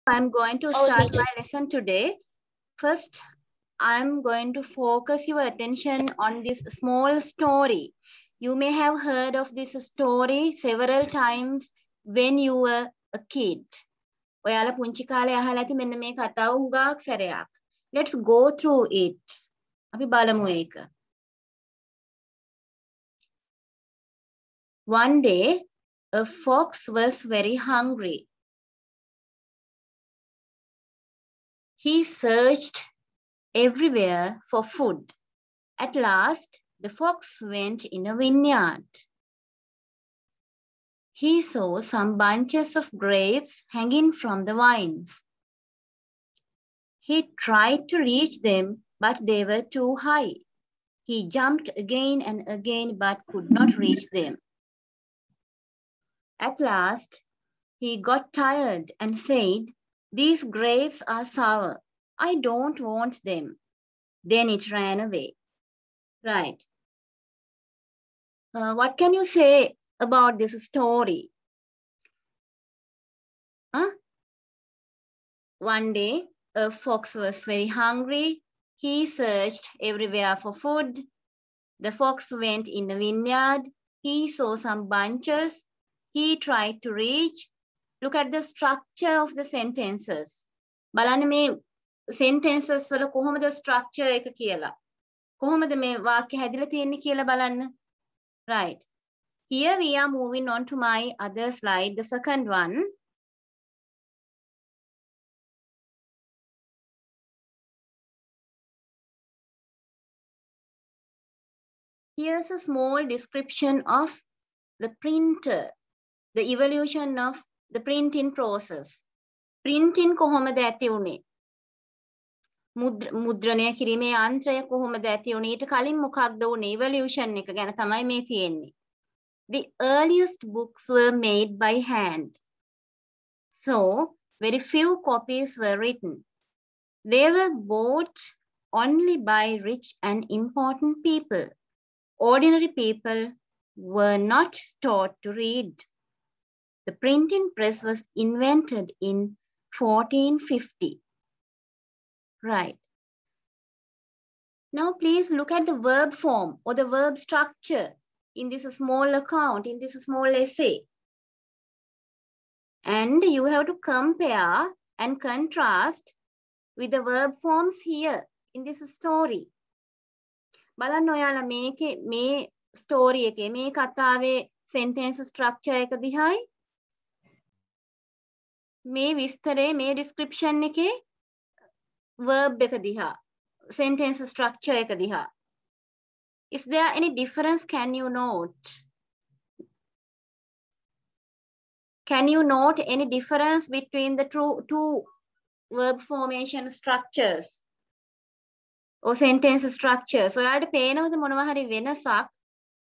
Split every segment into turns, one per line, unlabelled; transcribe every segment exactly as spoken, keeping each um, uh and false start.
I'm going to
Oh,
start
teacher.
my lesson today. First, I'm going to focus your attention on this small story. You may have heard of this story several times when you were a kid. ඔයාලා පුංචි කාලේ අහලා ඇති මෙන්න මේ කතාව හුඟක් සැරයක්. Let's go through it. අපි බලමු ඒක. One day, a fox was very hungry. He searched everywhere for food. At last, the fox went in a vineyard. He saw some bunches of grapes hanging from the vines. He tried to reach them, but they were too high. He jumped again and again, but could not reach them. At last, he got tired and said, "These grapes are sour. I don't want them." Then it ran away. Right. Uh, what can you say about this story? Huh? One day, a fox was very hungry. He searched everywhere for food. The fox went in the vineyard. He saw some bunches. He tried to reach. Look at the structure of the sentences. බලන්න මේ sentences වල කොහොමද structure එක කියලා. කොහොමද මේ වාක්‍ය හැදිලා තියෙන්නේ කියලා බලන්න. Right. Here we are moving on to my other slide, the second one. Here's a small description of the printer, the evolution of the printing process. Printing කොහොමද ඇති වුනේ? මුද්‍රණය කිරීමේ යන්ත්‍රය කොහොමද ඇති වුනේ? ඊට කලින් මොකක්ද වුනේ? evolution එක ගැන තමයි මේ තියෙන්නේ. The earliest books were made by hand. So, very few copies were written. They were bought only by rich and important people. Ordinary people were not taught to read. The printing press was invented in fourteen fifty. Right. Now please look at the verb form or the verb structure in this small account, in this small essay. And you have to compare and contrast with the verb forms here in this story. බලන්න ඔයාලා මේකේ මේ story එකේ මේ කතාවේ sentence structure එක දිහායි මේ විස්තරේ මේ description එකේ verb එක දිහා sentence structure එක දිහා. Is there any difference? Can you note? Can you note any difference between the two, two verb formation structures or sentence structures? ඔයාලට පේනවද මොනවා හරි වෙනසක්?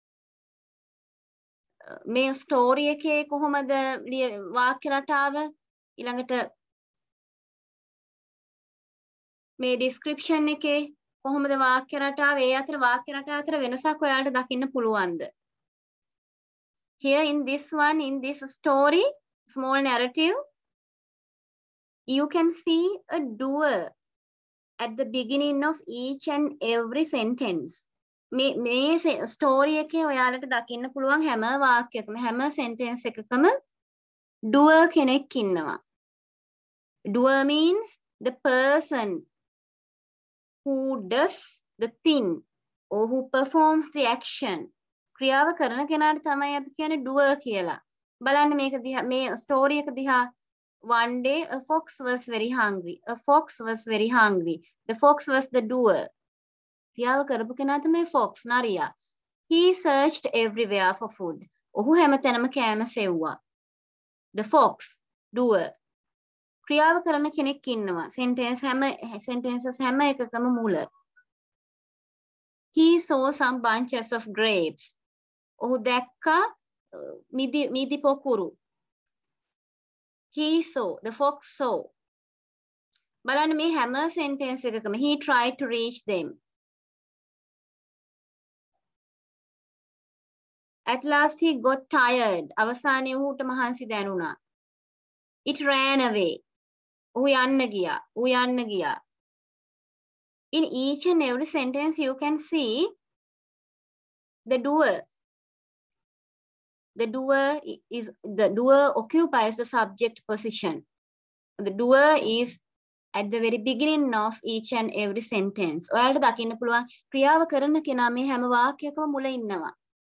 මේ ස්ටෝරි එකේ කොහොමද වාක්‍ය රටාව ඊළඟට මේ description එකේ කොහොමද වාක්‍ය රටාව ඒ අතර වාක්‍ය රටාව අතර වෙනසක් ඔයාලට දකින්න පුළුවන්ද? Here in this one, in this story, small narrative, you can see a doer at the beginning of each and every sentence. මේ මේ ස්ටෝරි එකේ ඔයාලට දකින්න පුළුවන් හැම වාක්‍යයකම හැම sentence එකකම doer කෙනෙක් ඉන්නවා. Doer means the person who does the thing or who performs the action. ක්‍රියාව කරන කෙනාට තමයි අපි කියන්නේ doer කියලා. බලන්න මේක දිහා මේ ස්ටෝරි එක දිහා. One day a fox was very hungry. A fox was very hungry. The fox was the doer. ක්‍රියාව කරපු කෙනා තමයි fox නරියා. He searched everywhere for food. ඔහු හැමතැනම කෑම සෙව්වා. The fox, doer. ක්‍රියාව කරන කෙනෙක් ඉන්නවා. Sentence හැම sentences හැම එකකම මුල. He saw some bunches of grapes. ඔහු දැක්කා මිදි මිදි පොකුරු. He saw, the fox saw. බලන්න මේ හැම sentence එකකම he tried to reach them. At last he got tired. අවසානයේ ඔහුට මහන්සි දැනුණා. It ran away. ඔහු යන්න ගියා. ඌ යන්න ගියා. In each and every sentence you can see the doer. The doer is the doer occupies the subject position. The doer is at the very beginning of each and every sentence. ඔයාලට දකින්න පුළුවන් ක්‍රියාව කරන කෙනා මේ හැම වාක්‍යයකම මුල ඉන්නවා.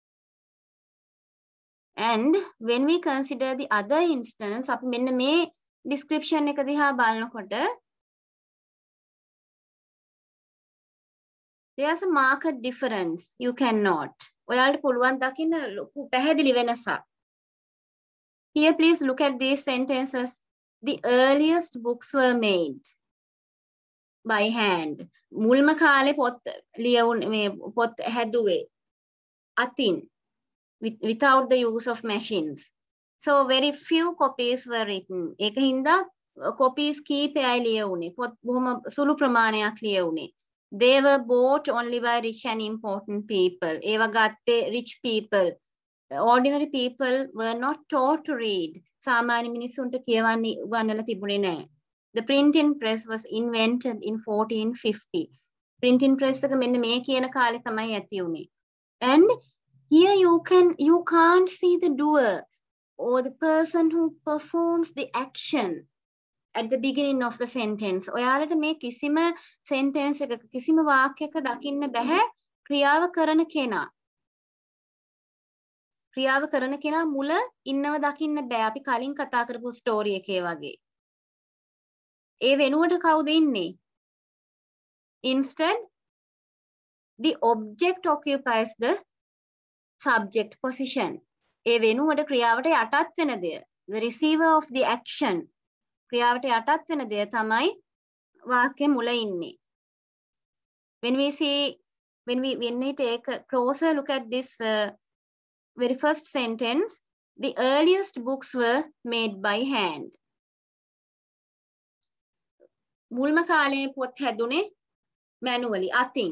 And when we consider the other instance, අපි මෙන්න මේ description එක දිහා බලනකොට there's a marked difference. You cannot. ඔයාලට පුළුවන් දකින්න ලොකු පැහැදිලි වෙනසක්. Here please look at these sentences. The earliest books were made by hand. මුල්ම කාලේ පොත් ලියවුන මේ පොත් හැදුවේ අතින් without the use of machines. So very few copies were written. ඒක හින්දා copies කීපයයි ලියවුනේ. පොත් බොහොම සුළු ප්‍රමාණයක් ලියවුනේ. They were bought only by rich and important people. ඒවා ගත්තේ rich people. Ordinary people were not taught to read. සාමාන්‍ය මිනිසුන්ට කියවන්න උගන්වලා තිබුණේ නැහැ. The printing press was invented in fourteen fifty. Printing press එක මෙන්න මේ කියන කාලේ තමයි ඇති වුනේ. And here you can you can't see the doer or the person who performs the action at the beginning of the sentence. ඔයාලට මේ කිසිම sentence එකක කිසිම වාක්‍යයක දකින්න බෑ ක්‍රියාව කරන කෙනා. ක්‍රියාව කරන කෙනා මුල ඉන්නව දකින්න බෑ. අපි කලින් කතා කරපු ස්ටෝරි එකේ වගේ. ඒ වෙනුවට කවුද ඉන්නේ? Instead, the object occupies the subject position. ඒ වෙනුවට ක්‍රියාවට යටත් වෙන දෙය. The receiver of the action. ක්‍රියාවට යටත් වෙන දෙය තමයි වාක්‍ය මුල ඉන්නේ. When we see, when we when we take a closer look at this uh, very first sentence, the earliest books were made by hand. මුල්ම කාලේ පොත් හැදුනේ manually අතින්.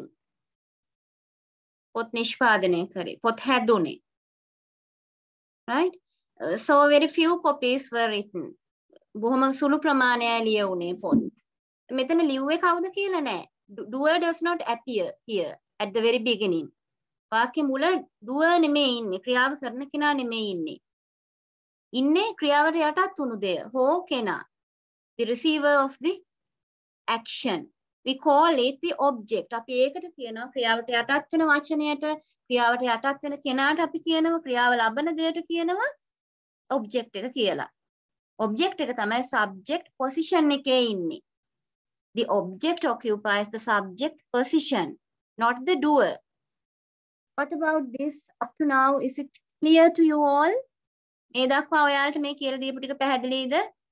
පොත් නිෂ්පාදනය කරේ. පොත් හැදුනේ. Right? Uh, so very few copies were written. බොහොම සුළු ප්‍රමාණයක් ලියුනේ පොත්. මෙතන ලිව්වේ කවුද කියලා නෑ. Doer does not appear here at the very beginning. වාක්‍ය මුල doer නෙමෙයි ඉන්නේ. ක්‍රියාව කරන කෙනා නෙමෙයි ඉන්නේ. ඉන්නේ ක්‍රියාවට යටත් වුණු දෙය. හෝ කෙනා. The receiver of the action. We call it the object. අපි ඒකට කියනවා ක්‍රියාවට යටත් වෙන වචනයට, ක්‍රියාවට යටත් වෙන කෙනාට අපි කියනවා ක්‍රියාව ලබන දෙයට කියනවා object එක කියලා. Object එක තමයි subject position එකේ ඉන්නේ. The object occupies the subject position, not the doer. What about this? Up to now, is it clear to you all? මේ දක්වා ඔයාලට මේ කියලා දීපු ටික පැහැදිලිද?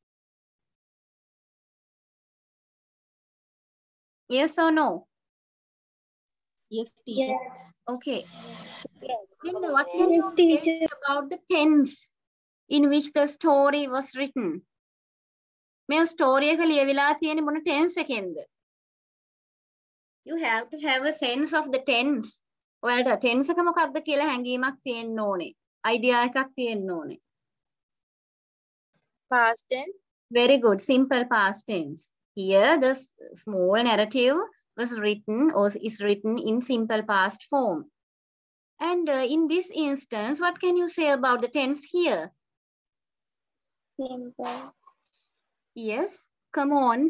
Yes or no? Yes, teacher.
Yes.
Okay.
Yes.
Then what can you say about the tense in which the story was written? මේ story එක ලියවිලා තියෙන්නේ මොන tense එකෙන්ද? You have to have a sense of the tense. ඔයාලට tense එක මොකක්ද කියලා හැඟීමක් තියෙන්න ඕනේ. idea එකක් තියෙන්න ඕනේ.
Past tense.
Very good. Simple past tense. Here, the small narrative was written or is written in simple past form. And uh, in this instance, what can you say about the tense here?
Simple.
Yes, come on.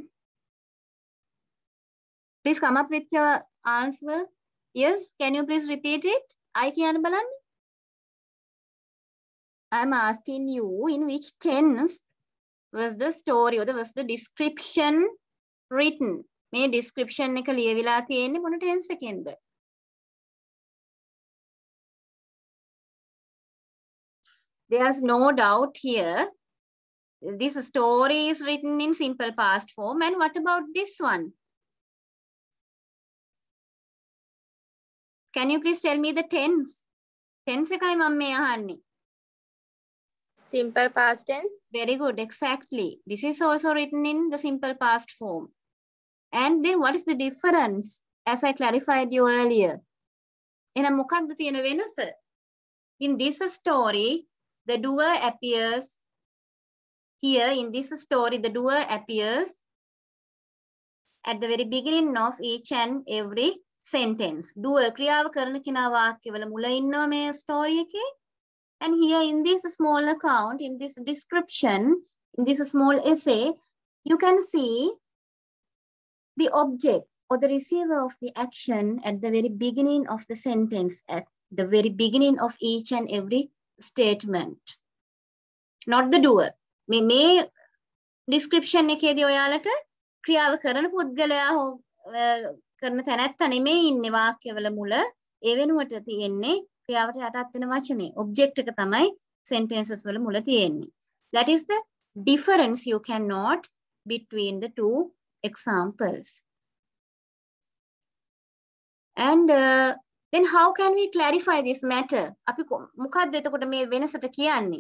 Please come up with your answer. Yes, can you please repeat it? I can balan. I'm asking you in which tense was the story or was the description written? මේ description එක ලියවිලා තියෙන්නේ මොන tense එකෙන්ද? There's no doubt here. This story is written in simple past form. And what about this one? Can you please tell me the tense? Tense එකයි මම මේ අහන්නේ.
Simple past tense.
Very good, exactly. This is also written in the simple past form. And then what is the difference? As I clarified you earlier. එහෙනම් මොකක්ද තියෙන වෙනස? In this story, the doer appears Here in this story, the doer appears at the very beginning of each and every sentence. Doer ක්‍රියාව කරන කෙනා වාක්‍යවල මුල ඉන්නවා මේ story එකේ. And here in this small account, in this description, in this small essay, you can see the object or the receiver of the action at the very beginning of the sentence, at the very beginning of each and every statement. Not the doer. මේ මේ description එකේදී ඔයාලට ක්‍රියාව කරන පුද්ගලයා හෝ කරන තැනැත්තා නෙමෙයි ඉන්නේ වාක්‍යවල මුල. ඒ වෙනුවට තියෙන්නේ ක්‍රියාවට යටත් වෙන වචනේ. object එක තමයි sentences වල මුල තියෙන්නේ. That is the difference you can note between the two examples. And uh, then how can we clarify this matter? අපි මොකක්ද එතකොට මේ වෙනසට කියන්නේ?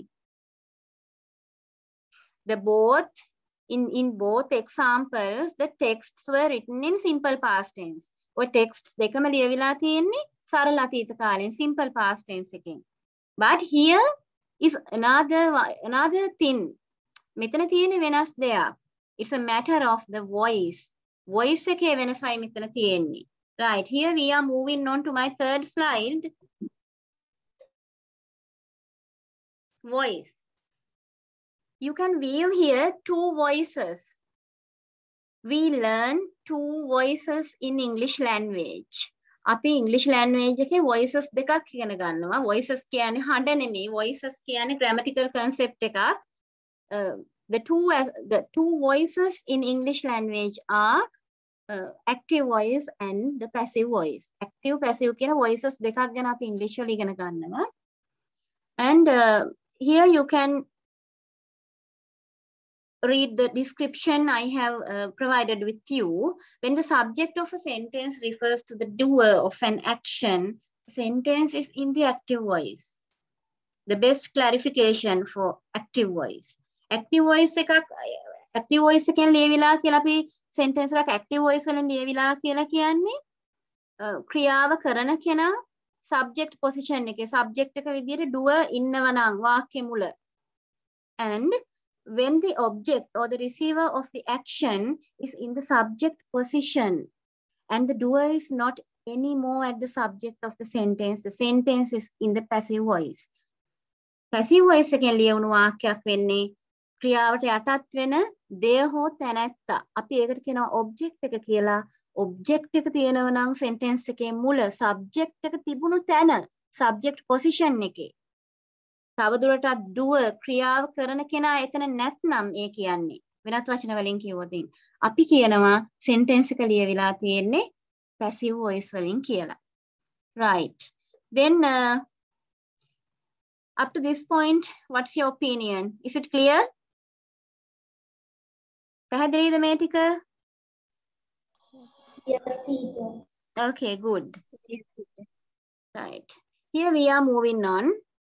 The both in in both examples the texts were written in simple past tense. ඔය texts දෙකම ලියවිලා තියෙන්නේ සරල අතීත කාලෙන් simple past tense එකෙන්. But here is another another thing. මෙතන තියෙන්නේ වෙනස් දෙයක්. It's a matter of the voice. Voice එකේ වෙනසයි මෙතන තියෙන්නේ. Right, here we are moving on to my third slide. Voice. You can view here two voices. We learn two voices in English language. අපි English language එකේ voices දෙකක් ඉගෙන ගන්නවා. Voices කියන්නේ හඬ නෙමෙයි. Voices කියන්නේ grammatical concept එකක්. Uh, the two as the two voices in English language are uh, active voice and the passive voice. Active passive කියන voices දෙකක් ගැන අපි English වල ඉගෙන ගන්නවා. And uh, here you can read the description I have uh, provided with you. When the subject of a sentence refers to the doer of an action, the sentence is in the active voice. The best clarification for active voice. Active voice එකක් active voice එකෙන් ලියවිලා කියලා අපි sentence එකක් active voice වලින් ලියවිලා කියලා කියන්නේ ක්‍රියාව කරන කෙනා subject position එකේ subject එක විදියට doer ඉන්නව නම් වාක්‍ය මුල. And when the object or the receiver of the action is in the subject position and the doer is not anymore at the subject of the sentence, the sentence is in the passive voice. Passive voice එකෙන් ලියවුණු වාක්‍යයක් වෙන්නේ ක්‍රියාවට යටත් වෙන දෙය හෝ තැනැත්තා. අපි ඒකට කියනවා object එක කියලා. Object එක තියෙනව නම් sentence එකේ මුල subject එක තිබුණු තැන subject position එකේ. තවදුරටත් doer ක්‍රියාව කරන කෙනා එතන නැත්නම් ඒ කියන්නේ වෙනත් වචන වලින් කිව්වොත් අපි කියනවා sentence එක ලියවිලා තියෙන්නේ passive voice වලින් කියලා. Right. Then uh, up to this point, what's your opinion? Is it clear? පැහැදිලිද මේ ටික?
Yes, teacher.
Okay, good. Right. Here we are moving on.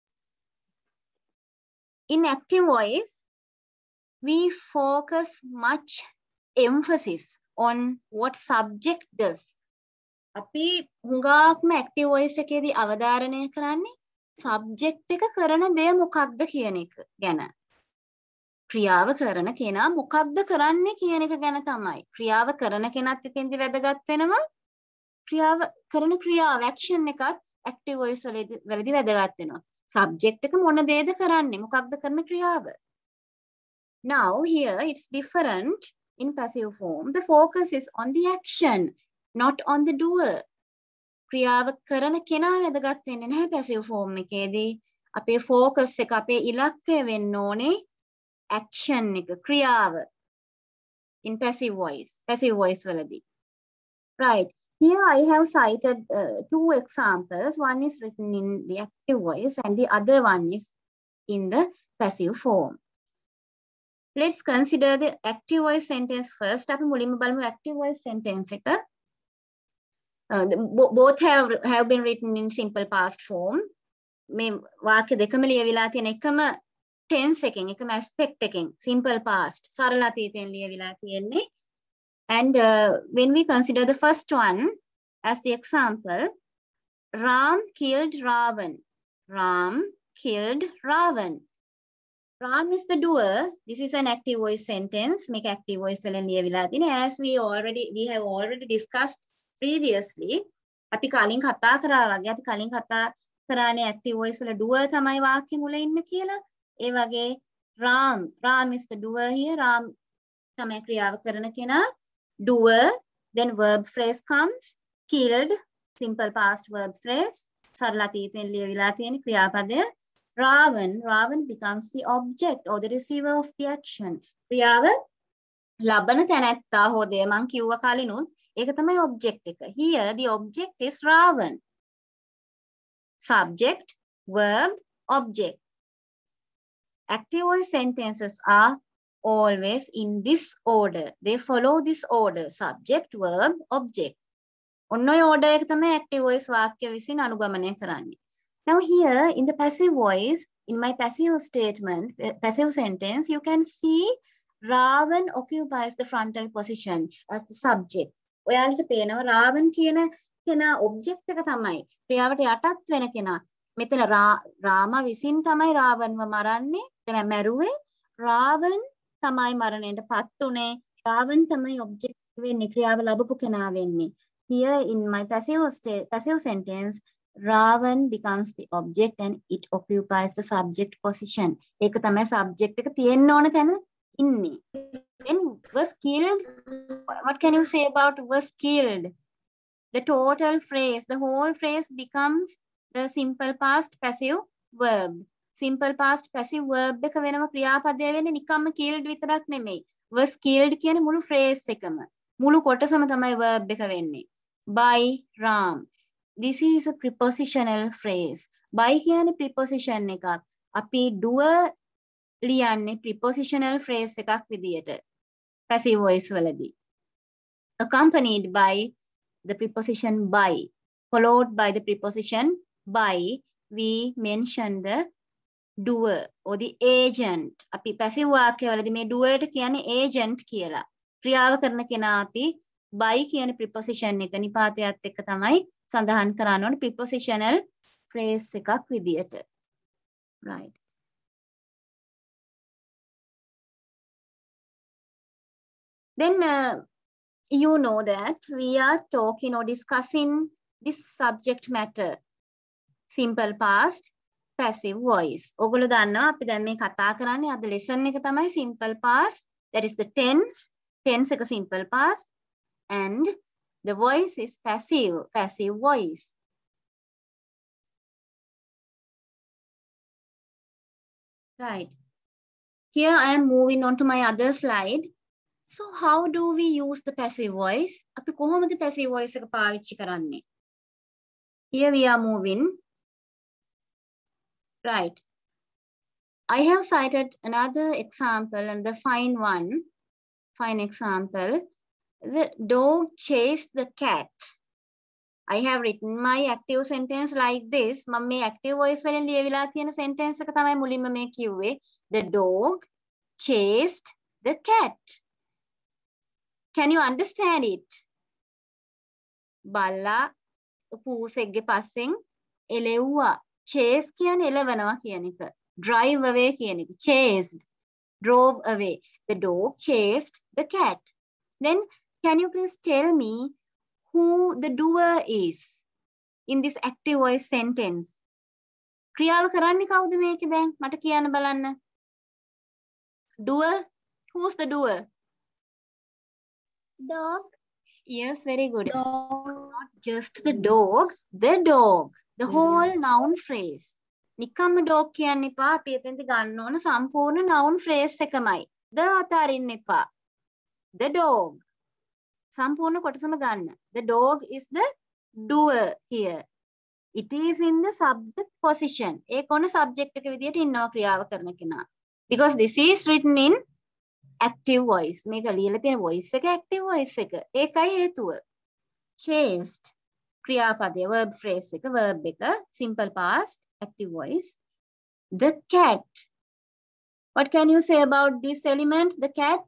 In active voice, we focus much emphasis on what subject does. අපි හුඟක්ම active voice එකේදී අවධාරණය කරන්නේ subject එක කරන දේ මොකක්ද කියන එක ගැන. ක්‍රියාව කරන කෙනා මොකක්ද කරන්නේ කියන එක ගැන තමයි. ක්‍රියාව කරන කෙනත් එතෙන්දි වැදගත් වෙනවා. ක්‍රියාව කරන ක්‍රියාව action එකත් active voice වලදී වැදගත් වෙනවා. Subject එක මොන දේද කරන්නේ? මොකක්ද කරන ක්‍රියාව? Now here it's different in passive form. The focus is on the action, not on the doer. ක්‍රියාව කරන කෙනා වැදගත් වෙන්නේ නැහැ passive form එකේදී. අපේ focus එක අපේ ඉලක්කය වෙන්න ඕනේ action එක ක්‍රියාව. In passive voice, passive voice වලදී. Right. Here I have cited uh, two examples. One is written in the active voice and the other one is in the passive form. Let's consider the active voice sentence first. අපි මුලින්ම බලමු active voice sentence එක. Uh, the, both have have been written in simple past form. මේ වාක්‍ය දෙකම ලියවිලා තියෙන එකම tense එකෙන් එකම aspect එකෙන් simple past සරල අතීතයෙන් ලියවිලා තියෙන්නේ. And uh, when we consider the first one as the example, Ram killed Ravan. Ram killed Ravan. Ram is the doer. This is an active voice sentence. Make active voice as we already we have already discussed previously. අපි කලින් කතා කරා වගේ අපි කලින් කතා කරානේ active voice වල doer තමයි වාක්‍ය මුල ඉන්න කියලා. ඒ වගේ Ram Ram is the doer here. Ram තමයි ක්‍රියාව කරන කෙනා. Doer, then verb phrase comes. Killed, simple past verb phrase. සරල අතීතයෙන් ලියවිලා තියෙන ක්‍රියාපදය. Ravan, Ravan becomes the object or the receiver of the action. ක්‍රියාව ලබන තැනැත්තා හෝ දේ මං කිව්ව කලිනුත් ඒක තමයි object එක. Here the object is Ravan. Subject, verb, object. Active voice sentences are always in this order. They follow this order. Subject, verb, object. ඔන්න ඔය order එක තමයි active voice වාක්‍ය විසින් අනුගමනය කරන්නේ. Now here in the passive voice, in my passive statement, passive sentence, you can see Ravan occupies the frontal position as the subject. ඔයාලට පේනවා Ravan කියන කෙනා object එක තමයි. ක්‍රියාවට යටත් වෙන කෙනා. මෙතන රාම විසින් තමයි රාවන්ව මරන්නේ. දැන් මැරුවේ Ravan තමයි මරණයට පත් උනේ. Ravan තමයි object වෙන්නේ. ක්‍රියාව ලැබපු කෙනා වෙන්නේ. Here in my passive state, passive sentence, Ravan becomes the object and it occupies the subject position. ඒක තමයි subject එක තියෙන්න ඕන තැන ඉන්නේ. Then was killed. What can you say about was killed? The total phrase, the whole phrase becomes the simple past passive verb. Simple past passive verb එක වෙනම ක්‍රියාපදය වෙන්නේ නිකම්ම killed විතරක් නෙමෙයි. Was killed කියන මුළු phrase එකම. මුළු කොටසම තමයි verb එක වෙන්නේ. By Ram. This is a prepositional phrase. By කියන්නේ preposition එකක්. අපි doer ලියන්නේ prepositional phrase එකක් විදියට. Passive voice වලදී. Accompanied by the preposition by. Followed by the preposition by, we mention the doer or the agent. අපි passive වාක්‍යවලදී මේ doer ට කියන්නේ agent කියලා. ක්‍රියාව කරන කෙනා අපි by කියන preposition එක නිපාතයත් එක්ක තමයි සඳහන් කරන්න ඕනේ prepositional phrase එකක් විදියට. Right. Then uh, you know that we are talking or discussing this subject matter. Simple past, passive voice. ඔගොල්ලෝ දන්නවා අපි දැන් මේ කතා කරන්නේ අද lesson එක තමයි simple past. That is the tense. Tense එක simple past. And the voice is passive, passive voice. Right. Here I am moving on to my other slide. So how do we use the passive voice? අපි කොහොමද passive voice එක පාවිච්චි කරන්නේ? Here we are moving. Right. I have cited another example and the fine one, fine example. The dog chased the cat. I have written my active sentence like this. මම මේ active voice වලින් ලියවිලා තියෙන sentence එක තමයි මුලින්ම මේ කිව්වේ. The dog chased the cat. Can you understand it? බල්ලා පූසෙක්ගේ පස්සෙන් එලෙව්වා. Chase කියන්නේ එලවනවා කියන එක. Drive away කියන එක. Chased. Drove away. The dog chased the cat. Then can you please tell me who the doer is in this active voice sentence? ක්‍රියාව කරන්නේ කවුද මේකේ දැන්? මට කියන්න බලන්න. Doer? Who's the doer?
Dog.
Yes, very good.
Dog.
Not just the dog, the dog. The whole noun phrase. නිකම්ම dog කියන්න එපා. අපි එතෙන්ද ගන්න ඕන සම්පූර්ණ noun phrase එකමයි. The අතාරින්න එපා. The dog. සම්පූර්ණ කොටසම ගන්න. The dog is the doer here. It is in the subject position. ඒක ඕන subject එක විදියට ඉන්නවා ක්‍රියාව කරන කෙනා. Because this is written in active voice. මේක ලියලා තියෙන voice එක active voice එක. ඒකයි හේතුව. Chased. ක්‍රියාපදය verb phrase එක verb එක simple past active voice. The cat. What can you say about this element? The cat.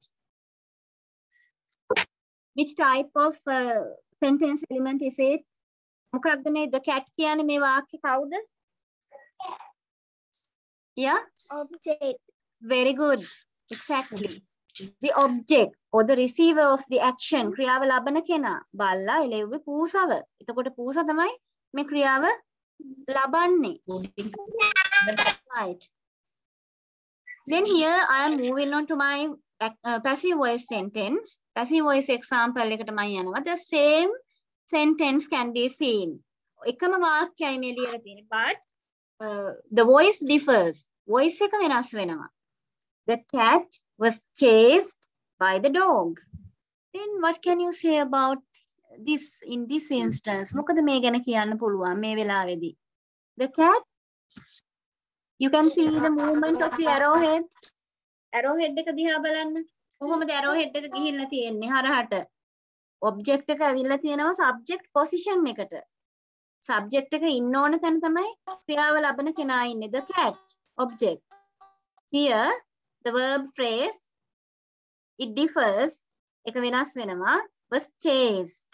Which type of uh, sentence element is it? මොකක්ද මේ the cat කියන්නේ මේ වාක්‍ය කවුද? Yeah?
Object.
Very good. Exactly. The object or the receiver of the action ක්‍රියාව ලබන කෙනා බල්ලා එළෙව්වේ පූසව. එතකොට පූසා තමයි මේ ක්‍රියාව ලබන්නේ. Right. Then here I am moving on to my uh, passive voice sentence. Passive voice example එකට මම යනවා. The same sentence can be seen. එකම වාක්‍යයයි මේ ලියලා තියෙන්නේ. But uh, the voice differs. Voice එක වෙනස් වෙනවා. The cat was chased by the dog. Then what can you say about this in this instance? මොකද මේ ගැන කියන්න පුළුවන් මේ වෙලාවේදී? The cat, you can see the movement of the arrowhead. Arrowhead එක දිහා බලන්න. කොහොමද arrowhead එක ගිහිල්ලා තියෙන්නේ හරහට? Object එක ඇවිල්ලා තියෙනවා subject position එකට. Subject එක ඉන්න ඕන තැන තමයි ක්‍රියාව ලබන කෙනා ඉන්නේ. The cat, object. Here the verb phrase, it differs. එක වෙනස් වෙනවා. Was chased.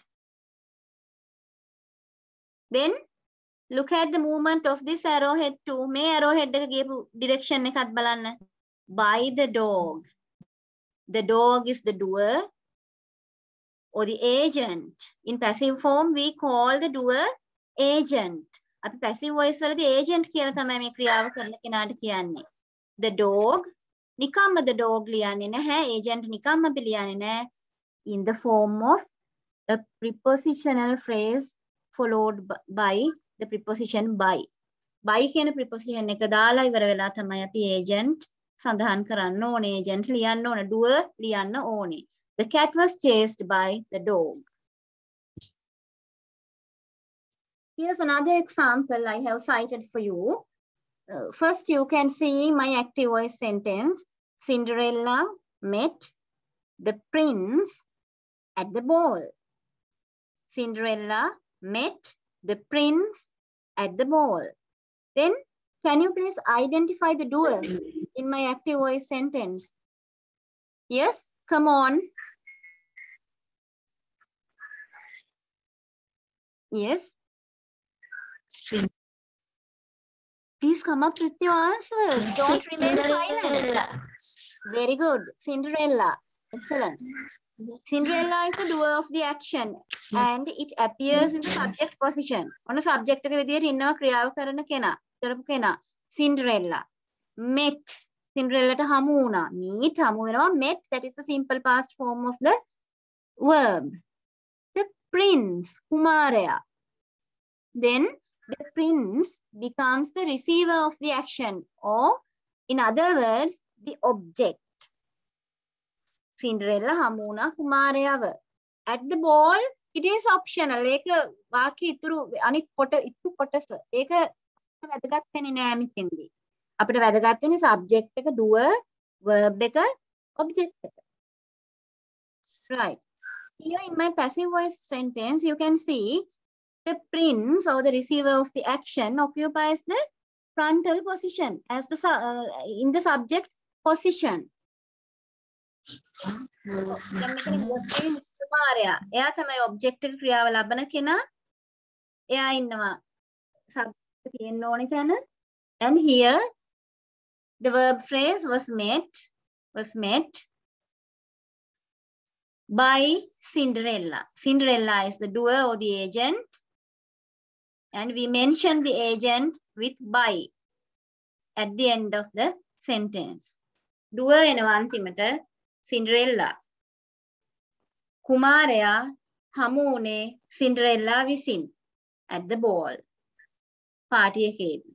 Then look at the movement of this arrowhead too. මේ arrowhead එක ගියපු direction එකත් බලන්න. By the dog. The dog is the doer or the agent. In passive form we call the doer agent. අපි passive voice වලදී agent කියලා තමයි මේ ක්‍රියාව කරන කෙනාට කියන්නේ. The dog, නිකම්ම the dog ලියන්නේ නැහැ. Agent නිකම්ම අපි ලියන්නේ නැහැ. In the form of a prepositional phrase followed by the preposition by. By කියන preposition එක දාලා ඉවර වෙලා තමයි අපි agent සඳහන් කරන්න ඕනේ. Agent ලියන්න ඕනේ. Doer ලියන්න ඕනේ. The cat was chased by the dog. Here's another example I have cited for you. Uh, first, you can see my active voice sentence. Cinderella met the prince at the ball. Cinderella met the prince at the ball. Then, can you please identify the doer in my active voice sentence? Yes, come on. Yes. Please come up with your answers. Don't remain silent. Very good. Cinderella. Excellent. Cinderella is the doer of the action and it appears in the subject position. On a subject එක විදියට ඉන්නවා ක්‍රියාව කරන කෙනා. කරපු කෙනා. Cinderella. Met. Cinderella ට හමු වුණා. Meet හමු වෙනවා. Met, that is the simple past form of the verb. The prince. කුමාරයා. Then the prince becomes the receiver of the action, or in other words, the object. Cinderella hamuna kumaryawa. At the ball, it is optional. Eka waki ituru anik pota itu potasa. Eka වැදගත් වෙන්නේ නෑ මෙතෙන්දී. අපිට වැදගත් වෙන්නේ subject එක, doer, verb එක, object එක. Right. Here in my passive voice sentence, you can see the prince or the receiver of the action occupies the frontal position as the uh, in the subject position. එයා තමයි object එක ක්‍රියාව ලබන කෙනා. එයා ඉන්නවා subject තියෙන්න ඕනේ තැන. And here the verb phrase was met was met by Cinderella. Cinderella is the doer or the agent. And we mention the agent with by at the end of the sentence. Doer එනවා අන්තිමට Cinderella. කුමාරයා හමු වුණේ Cinderella විසින් at the ball. Party එකේදී.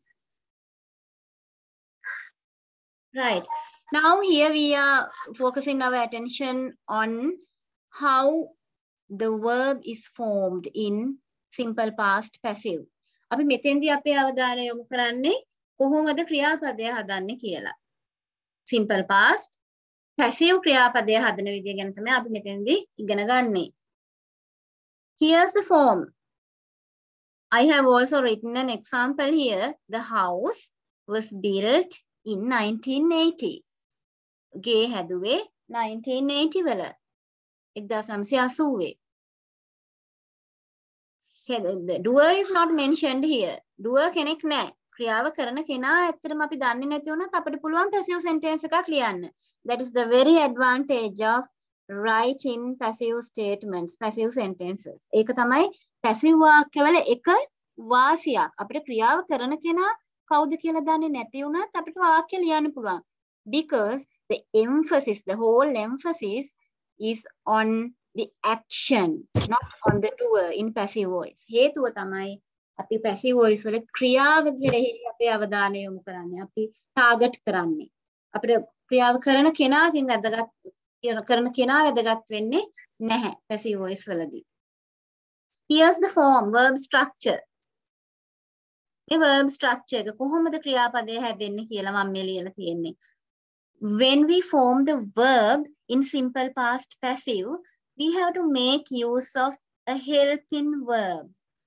Right. Now here we are focusing our attention on how the verb is formed in simple past passive. අපි මෙතෙන්දී අපේ අවධානය යොමු කරන්නේ කොහොමද ක්‍රියාපදය හදන්නේ කියලා. Simple past passive ක්‍රියාපදය හදන විදිය ගැන තමයි අපි මෙතෙන්දී ඉගෙන ගන්නේ. Here's the form. I have also written an example here. The house was built in nineteen eighty. ගේ හැදුවේ nineteen eighty වල. nineteen eighty. Okay, the doer is not mentioned here. Doer කෙනෙක් නැහැ. ක්‍රියාව කරන කෙනා ඇත්තටම අපි දන්නේ නැති වුණත් අපිට පුළුවන් passive sentence එකක් ලියන්න. That is the very advantage of writing passive statements, passive sentences. ඒක තමයි passive වාක්‍යවල එක වාසියක්. අපිට ක්‍රියාව කරන කෙනා කවුද කියලා දන්නේ නැති වුණත් අපිට වාක්‍ය ලියන්න පුළුවන්. Because the emphasis, the whole emphasis is on the action, not on the doer in passive voice. හේතුව තමයි අපි passive voice වල ක්‍රියාව කෙරෙහි අපේ අවධානය යොමු කරන්නේ. අපි ටාගට් කරන්නේ. අපිට ක්‍රියාව කරන කෙනාගෙන් වැදගත් කරන කෙනා වැදගත් වෙන්නේ නැහැ passive voice වලදී. Here's the form, verb structure. මේ verb structure එක කොහොමද ක්‍රියාපදය හැදෙන්නේ කියලා මම මේ ලියලා තියෙන්නේ. When we form the verb in simple past passive, we have to make use of a helping verb.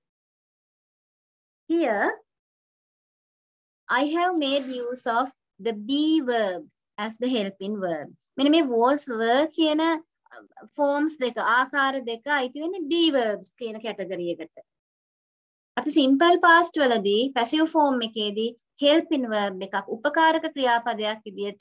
Here, I have made use of the be verb as the helping verb. මෙන්න මේ was were කියන forms දෙක ආකාර දෙක අයිති වෙන්නේ be verbs කියන category එකට. අපි simple past වලදී passive form එකේදී helping verb එකක් උපකාරක ක්‍රියාපදයක් විදියට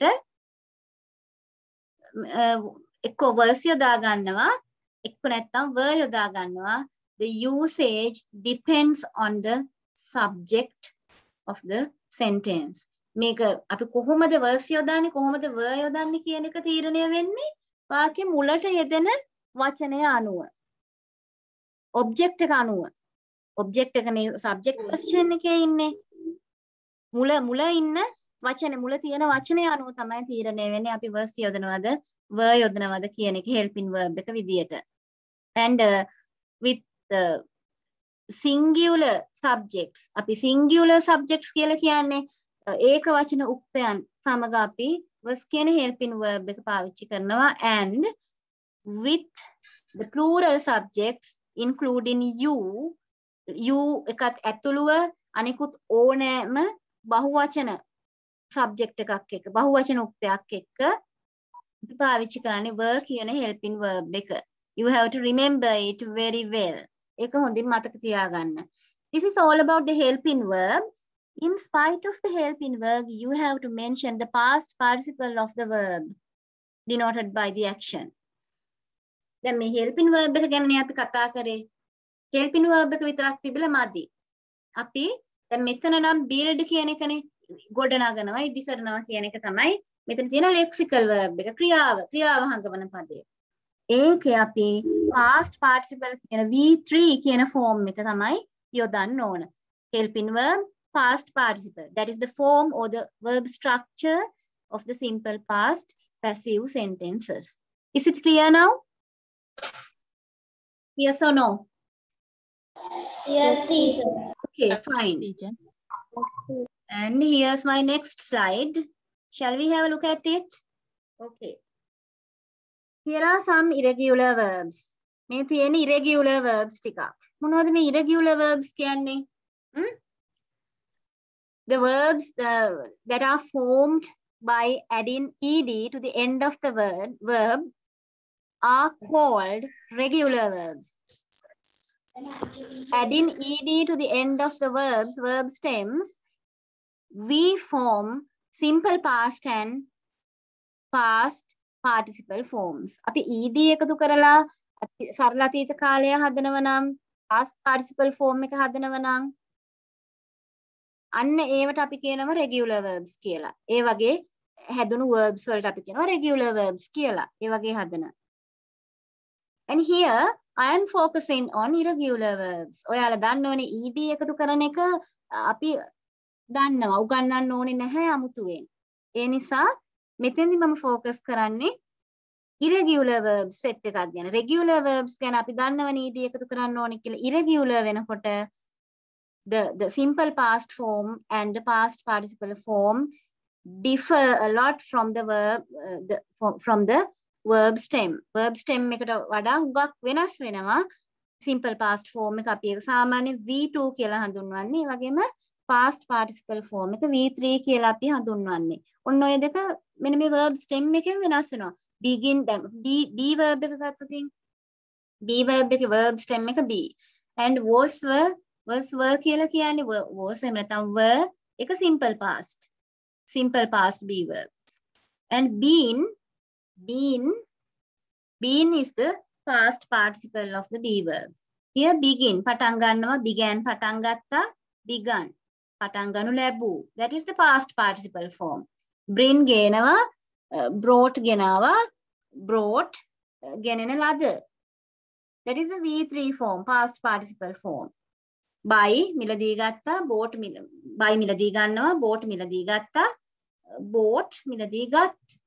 එක්ක was යොදා ගන්නවා එක්ක නැත්නම් were යොදා ගන්නවා. The usage depends on the subject of the sentence. මේක අපි කොහොමද was යොදාන්නේ කොහොමද were යොදන්නේ කියන එක තීරණය වෙන්නේ වාක්‍ය මුලට යෙදෙන වචනය අනුව. object එක අනුව. object එකනේ subject position එකේ ඉන්නේ. මුල මුල ඉන්න වචනේ මුල තියෙන වචනය අනුව තමයි තීරණය වෙන්නේ අපි was යොදනවද were යොදනවද කියන එක helping verb එක විදියට. And uh, with uh, singular subjects අපි singular subjects කියලා කියන්නේ ඒක වචන උක්තයන් සමග අපි was කියන helping verb එක පාවිච්චි කරනවා. And with the plural subjects including you, you එකත් ඇතුළුව අනිකුත් ඕනෑම බහුවචන subject එකක් එක්ක බහුවචන උක්තයක් එක්ක අපි පාවිච්චි කරන්නේ were කියන helping verb එක. You have to remember it very well. ඒක හොඳින් මතක තියාගන්න. This is all about the helping verb. In spite of the helping verb, you have to mention the past participle of the verb denoted by the action. දැන් මේ helping verb එක ගැන අපි කතා කරේ. helping verb එක විතරක් තිබිලා මදි. අපි දැන් මෙතන නම් build කියන එකනේ ගොඩනගනවා ඉදි කරනවා කියන එක තමයි මෙතන තියෙන lexical verb එක ක්‍රියාව ක්‍රියාව හංගවන පදය. ඒකේ අපි past participle කියන V three කියන form එක තමයි යොදන්න ඕන. helping verb past participle. That is the form or the verb structure of the simple past passive sentences. Is it clear now? Yes or no?
Yes, teacher.
Okay, fine.
Teacher.
And here's my next slide. Shall we have a look at it? Okay. Here are some irregular verbs. මේ තියෙන irregular verbs ටිකක්. මොනවද මේ irregular verbs කියන්නේ? Hmm? The verbs uh, that are formed by adding ed to the end of the word verb are called regular verbs. Adding ed to the end of the verbs, verb stems, we form simple past and past participle forms. අපි ed එකතු කරලා අපි සරල අතීත කාලය හදනව නම් past participle form එක හදනව නම් අන්න ඒවට අපි කියනවා regular verbs කියලා. ඒ වගේ හැදුණු verbs වලට අපි කියනවා regular verbs කියලා. ඒ වගේ හදන. And here I am focusing on irregular verbs. ඔයාලා දන්නවනේ ed එකතු කරන එක අපි දන්නවා. උගන්වන්න ඕනේ නැහැ අමුතුවෙන්. ඒ නිසා මෙතෙන්දි මම focus කරන්නේ irregular verbs set එකක් ගැන. regular verbs ගැන අපි දන්නවනේ ed එකතු කරන්න ඕනේ කියලා. irregular වෙනකොට the the simple past form and the past participle form differ a lot from the verb uh, the from, from the verb stem. verb stem එකට වඩා හුඟක් වෙනස් වෙනවා. simple past form එක අපි ඒක සාමාන්‍ය V two කියලා හඳුන්වන්නේ. ඒ වගේම past participle form එක V three කියලා අපි හඳුන්වන්නේ. ඔන්න ඔය දෙක මෙන්න මේ verb stem එකෙන් වෙනස් වෙනවා. begin දැන් be be verb එක ගත්තොතින් be verb එකේ verb stem එක be and was were was were කියලා කියන්නේ was එහෙම නැත්නම් were එක simple past. Simple past be verbs. And been, been, been is the past participle of the be verb. Here begin, පටන් ගන්නවා, began, පටන් ගත්තා, begun, පටන් ගනු ලැබූ. That is the past participle form. Bring ගෙනවා, uh, brought ගෙනාවා, brought, uh, ගෙනෙන ලද. That is a V three form, past participle form. Buy, මිලදී ගත්තා, bought, මිල, buy මිලදී ගන්නවා, bought මිලදී ගත්තා, bought මිලදී ගත්.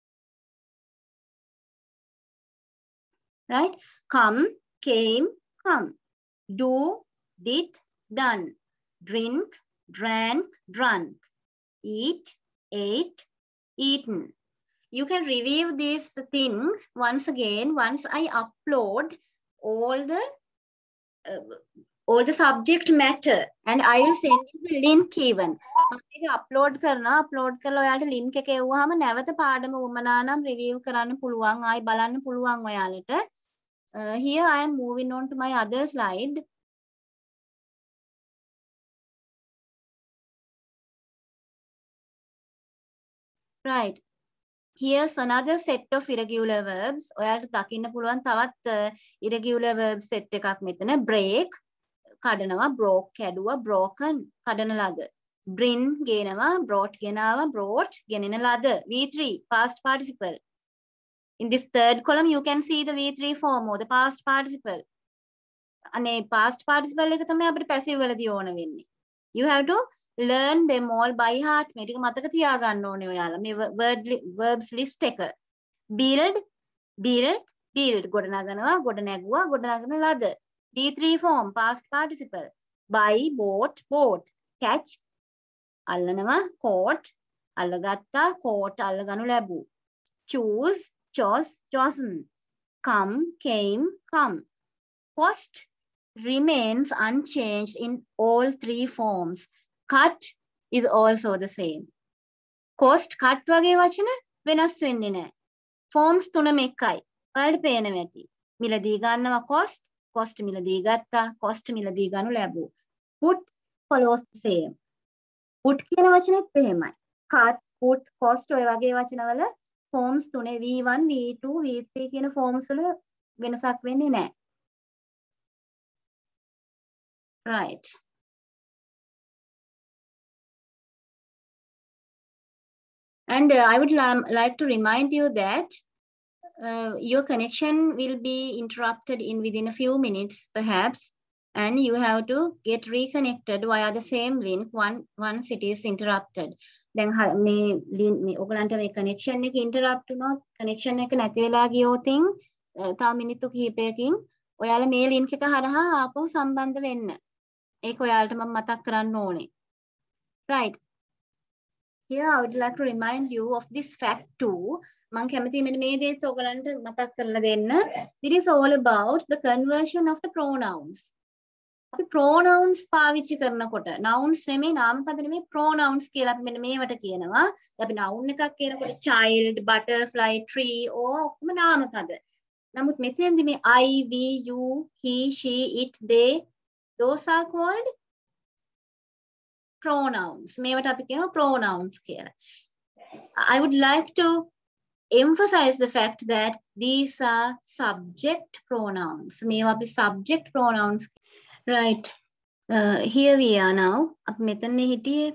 Right? Come, came, come. Do, did, done. Drink, drank, drunk. Eat, ate, eaten. You can review these things once again once I upload all the uh, all the subject matter, and I will send you the link even. මම upload කරනවා, upload කරලා ඔයාලට link එක එවුවාම නැවත පාඩම වමනා නම් review කරන්න පුළුවන්, ආයි බලන්න පුළුවන් ඔයාලට. Uh, here I am moving on to my other slide. Right. Here's another set of irregular verbs. ඔයාලට දකින්න පුළුවන් තවත් uh, irregular verb set එකක් මෙතන. Break, කඩනවා, broke, කැඩුවා, broken, කඩන ලද. Bring, ගෙනවා, brought, ගෙනාවා, brought, ගෙනෙන ලද. V three, past participle. In this third column, you can see the V three form or the past participle. අනේ past participle එක තමයි අපිට passive වලදී ඕන වෙන්නේ. You have to learn them all by heart. මේ ටික මතක තියාගන්න ඕනේ ඔයාලා. මේ word verbs list එක. Build, build, build. ගොඩනගනවා, ගොඩනැගුවා, ගොඩනගන ලද. V three form, past participle. Buy, bought, bought. Catch, අල්ලනවා, caught, අල්ලගත්තා, caught, අල්ලගනු ලැබූ. Choose, chose, chosen. Come, came, come. Cost remains unchanged in all three forms. Cut is also the same. Cost, cut වගේ වචන වෙනස් වෙන්නේ නැහැ. Forms තුනම එකයි. ඔයාලට පේනවා ඇති. මිලදී ගන්නවා cost, cost මිලදී ගත්තා, cost මිලදී ගනු ලැබුවා. Put follows the same. Put කියන වචනේත් එහෙමයි. Cut, put, cost ඔය වගේ වචනවල forms තුනේ V one, V two, V three කියන forms වල වෙනසක් වෙන්නේ නැහැ. Right. And uh, I would like to remind you that uh, your connection will be interrupted in within a few minutes, perhaps, and you have to get reconnected via the same link one, once it is interrupted. Then මේ මේ ඔයගලන්ට මේ connection එක interrupt වුණොත් connection එක නැති වෙලා ගියොතින් තව මිනිත්තු කිහිපයකින් ඔයාලා මේ link එක හරහා ආපහු සම්බන්ධ වෙන්න. ඒක ඔයාලට මම මතක් කරන්න ඕනේ. Right. Here I would like to remind you of this fact too. මම කැමතියි මෙන්න මේ දේත් ඔයගලන්ට මතක් කරලා දෙන්න. It is all about the conversion of the pronouns. අපි pronouns පාවිච්චි කරනකොට nouns නෙමෙයි නාමපද නෙමෙයි pronouns කියලා අපි මෙන්න මේවට කියනවා. අපි noun එකක් කියනකොට child, butterfly, tree ඕ ඔක්කොම නාමපද. නමුත් මෙතෙන්දි මේ I, we, you, he, she, it, they, those are called pronouns. මේවට අපි කියනවා pronouns කියලා. I would like to emphasize the fact that these are subject pronouns. මේවා අපි subject pronouns. Right. Uh, here we are now. අපි මෙතන හිටියේ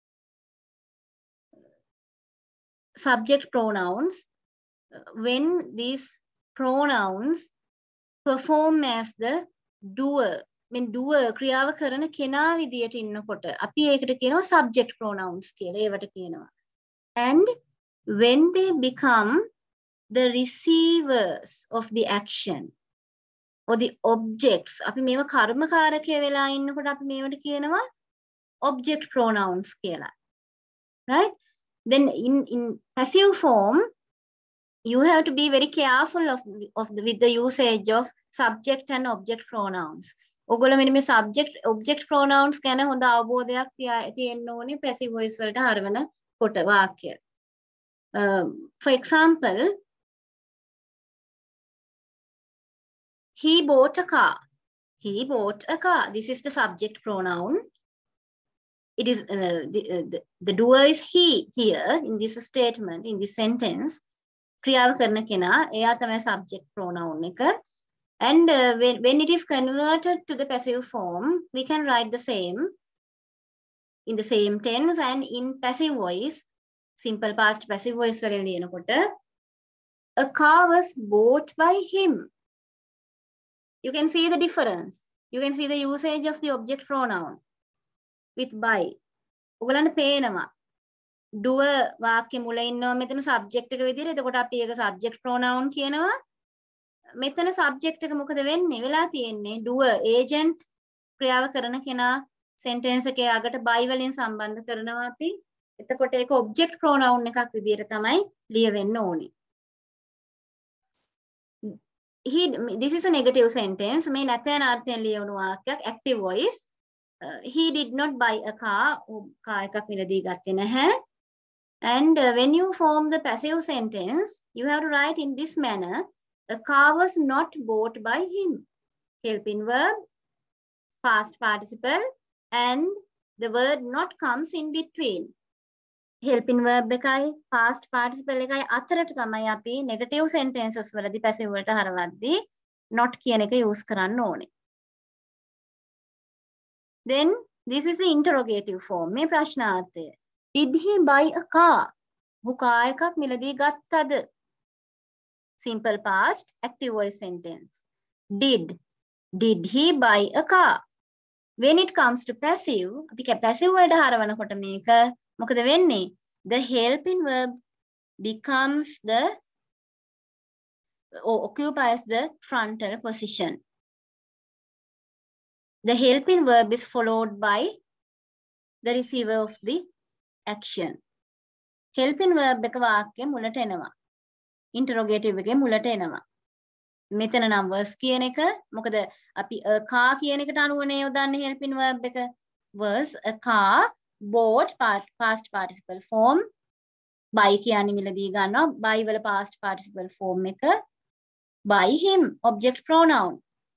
subject pronouns. When these pronouns perform as the doer, when doer ක්‍රියාව කරන කෙනා විදියට ඉන්නකොට අපි ඒකට කියනවා subject pronouns කියලා. ඒවට කියනවා. And when they become the receivers of the action or the objects, අපි මේව කර්මකාරකය වෙලා ඉන්නකොට අපි මේවට කියනවා object pronouns කියලා. Right? Then in in passive form, you have to be very careful of of the, with the usage of subject and object pronouns. ඔගොල්ලෝ මෙන්න මේ subject object pronouns ගැන හොඳ අවබෝධයක් තියෙන්න ඕනේ passive voice වලට හරවන කොට වාක්‍ය. Uh, for example, he bought a car. He bought a car. This is the subject pronoun. it is uh, the, uh, the the doer is he here in this statement, in this sentence. ක්‍රියාව කරන කෙනා එයා තමයි subject pronoun එක. And uh, when when it is converted to the passive form, we can write the same in the same tense. And in passive voice, simple past passive voice වලින් ලියනකොට a car was bought by him. You can see the difference. You can see the usage of the object pronoun with by. ඔයගලන්ට පේනවා doer වාක්‍ය මුල ඉන්නවා මෙතන subject එක විදිහට. එතකොට අපි ඒක subject pronoun කියනවා. මෙතන subject එක මොකද වෙන්නේ? වෙලා තියෙන්නේ doer agent ක්‍රියාව කරන කෙනා sentence එකේ අගට by වලින් සම්බන්ධ කරනවා අපි. එතකොට ඒක object pronoun එකක් විදිහට තමයි ලියවෙන්න ඕනේ. He, this is a negative sentence. මේ නැතන අර්ථයෙන් ලියවුණු වාක්‍යයක් active voice. Uh, he did not buy a car. car එකක් මිලදී ගත්තේ නැහැ. And uh, when you form the passive sentence, you have to write in this manner. A car was not bought by him. Helping verb, past participle, and the word not comes in between. Helping verb එකයි past participle එකයි අතරට තමයි අපි negative sentences වලදී passive වලට හරවද්දී not කියන එක use කරන්න ඕනේ. Then this is the interrogative form. මේ ප්‍රශ්නාර්ථය. Did he buy a car? ඔහු car එකක් මිලදී ගත්තද? Simple past active voice sentence. Did. Did he buy a car? When it comes to passive, අපි passive වලට හරවනකොට මේක මොකද වෙන්නේ? The helping verb becomes the or occupies the frontal position. The helping verb is followed by the receiver of the action. Helping verb එක වාක්‍ය මුලට එනවා. Interrogative එකේ මුලට එනවා. මෙතන නම් verse කියන එක මොකද අපි a car කියන එකට අනුවනේ යොදන්නේ helping verb එක. verse a car bought part, past participle form. Buy කියන්නේ මිලදී ගන්නවා. buy වල past participle form එක by him object pronoun.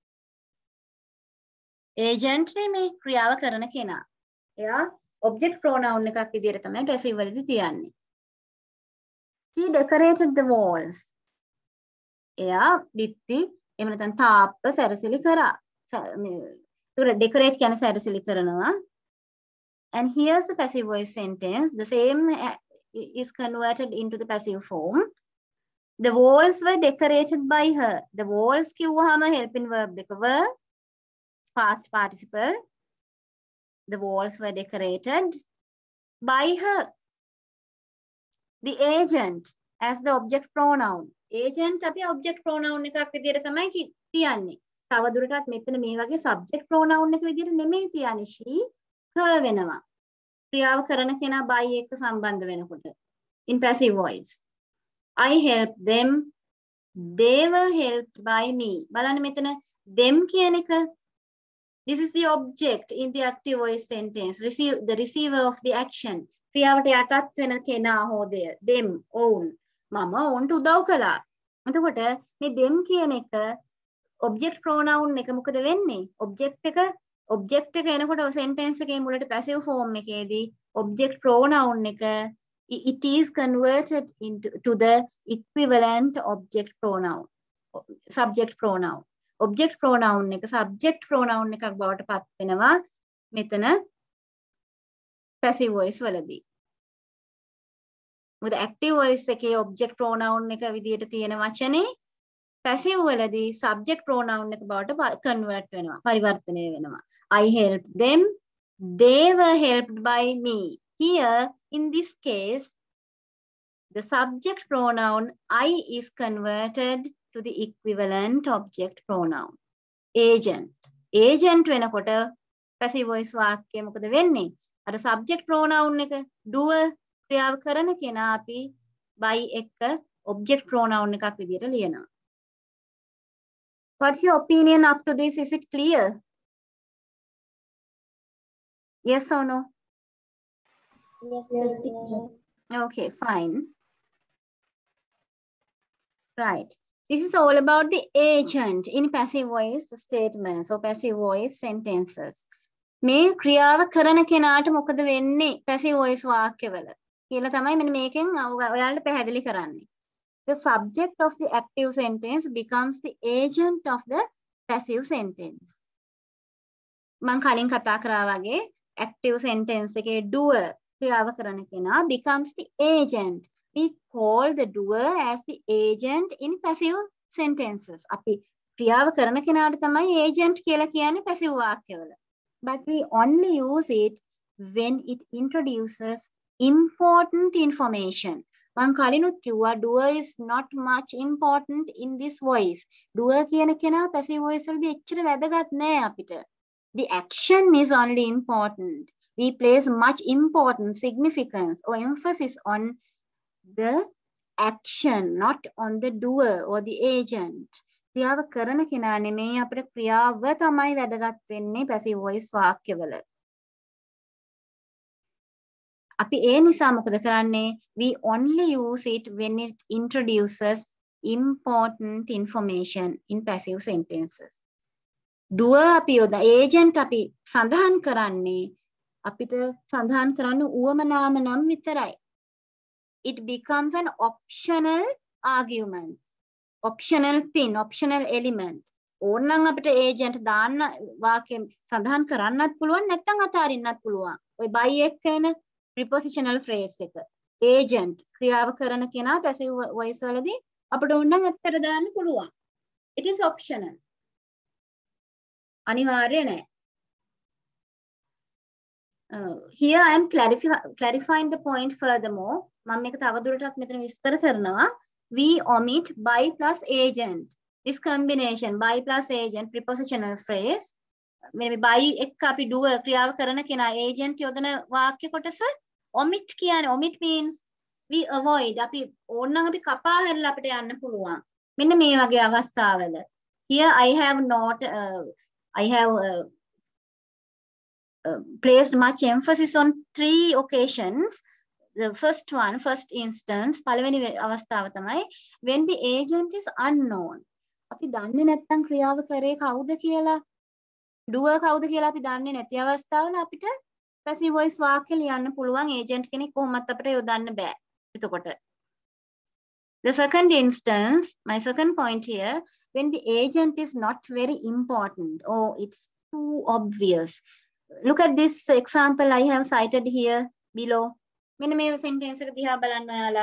agent නෙමේ ක්‍රියාව කරන කෙනා. එයා object pronoun එකක් විදිහට තමයි passive වලදී තියන්නේ. He decorated the walls. එයා බිත්ති එහෙම නැත්නම් තාප්ප සැරසිලි කරා. ඒක decorate කියන්නේ සැරසිලි කරනවා. And here's the passive voice sentence. The same is converted into the passive form. The walls were decorated by her. The walls කිව්වහම helping verb එක were past participle. The walls were decorated by her. The agent as the object pronoun. Agent අපි object pronoun එකක් විදිහට තමයි තියන්නේ. තව දුරටත් මෙතන මේ වගේ subject pronoun එක විදිහට නෙමෙයි තියන්නේ. she her වෙනවා. ක්‍රියාව කරන කෙනා by එක්ක සම්බන්ධ වෙනකොට. In passive voice. I helped them. They were helped by me. බලන්න මෙතන them කියන එක. This is the object in the active voice sentence. Receive the receiver of the action. ක්‍රියාවට යටත් වෙන කෙනා හෝ them own. මම ඔවුන්ට උදව් කළා. එතකොට මේ them කියන එක object pronoun එක මොකද වෙන්නේ? object එක object එක එනකොට sentence එකේ මුලට passive form එකේදී object pronoun එක it is converted into to the equivalent object pronoun. subject pronoun. object pronoun එක subject pronoun එකක් බවට පත් වෙනවා මෙතන passive voice වලදී. මොකද active voice එකේ object pronoun එක විදිහට තියෙන වචනේ passive වලදී subject pronoun එක බවට convert වෙනවා පරිවර්තනය වෙනවා. I helped them. They were helped by me. Here in this case the subject pronoun I is converted to the equivalent object pronoun. Agent. Agent වෙනකොට passive voice වාක්‍යය මොකද වෙන්නේ? අර subject pronoun එක doer ක්‍රියාව කරන කෙනා අපි by එක්ක object pronoun එකක් විදිහට ලියනවා. What's your opinion up to this? Is it clear? Yes or no?
Yes, yes.
Okay, fine. Right. This is all about the agent in passive voice statements or passive voice sentences. මේ ක්‍රියාව කරන කෙනාට මොකද වෙන්නේ passive voice වාක්‍යවල කියලා තමයි මෙන්න මේකෙන් ඔයාලට පැහැදිලි කරන්නේ. The subject of the active sentence becomes the agent of the passive sentence. මම කලින් කතා කරා වගේ active sentence එකේ doer ක්‍රියාව කරන කෙනා becomes the agent. We call the doer as the agent in passive sentences. අපි ක්‍රියාව කරන කෙනාට තමයි agent කියලා කියන්නේ passive වාක්‍යවල. But we only use it when it introduces important information. මං කලිනුත් කිව්වා doer is not much important in this voice. doer කියන කෙනා passive voice වලදී එච්චර වැදගත් නෑ අපිට. The action is only important. We place much importance, significance or emphasis on the action, not on the doer or the agent. ක්‍රියාව කරන කෙනා නෙමෙයි අපිට ක්‍රියාව තමයි වැදගත් වෙන්නේ passive voice වාක්‍යවල. අපි ඒ නිසා මොකද කරන්නේ? We only use it when it introduces important information in passive sentences. doer අපි යොදා agent අපි සඳහන් කරන්නේ අපිට සඳහන් කරන්න උවමනාම නම් විතරයි. It becomes an optional argument. Optional thing, optional element. ඕනනම් අපිට agent දාන්න වාක්‍යයෙන් සඳහන් කරන්නත් පුළුවන් නැත්නම් අතාරින්නත් පුළුවන්. ඔය by එක්ක එන prepositional phrase එක. agent ක්‍රියාව කරන කෙනා passive voice වලදී අපිට ඕනනම් අත්තර දාන්න පුළුවන්. It is optional. අනිවාර්ය නෑ. Uh, here I am clarify, clarifying the point furthermore. මම මේක තවදුරටත් මෙතන විස්තර කරනවා. We omit by plus agent. This combination by plus agent prepositional phrase. මේ by එක්ක අපි doer ක්‍රියාව කරන කෙනා agent යොදන වාක්‍ය කොටස omit කියන්නේ omit means we avoid. අපි ඕනනම් අපි කපා හැරලා අපිට යන්න පුළුවන්. මෙන්න මේ වගේ අවස්ථාවල. Here I have not uh, I have uh, uh, placed much emphasis on three occasions. The first one, first instance, පළවෙනි අවස්ථාව තමයි when the agent is unknown. අපි දන්නේ නැත්නම් ක්‍රියාව කරේ කවුද කියලා, doer කවුද කියලා අපි දන්නේ නැති අවස්ථාවල අපිට passive voice වාක්‍ය ලියන්න පුළුවන් agent කෙනෙක් කොහොමත් අපිට යොදන්න බෑ. එතකොට the second instance, my second point here, when the agent is not very important or it's too obvious. Look at this example I have cited here below. මෙන්න මේ sentence එක දිහා බලන්න ඔයාලා.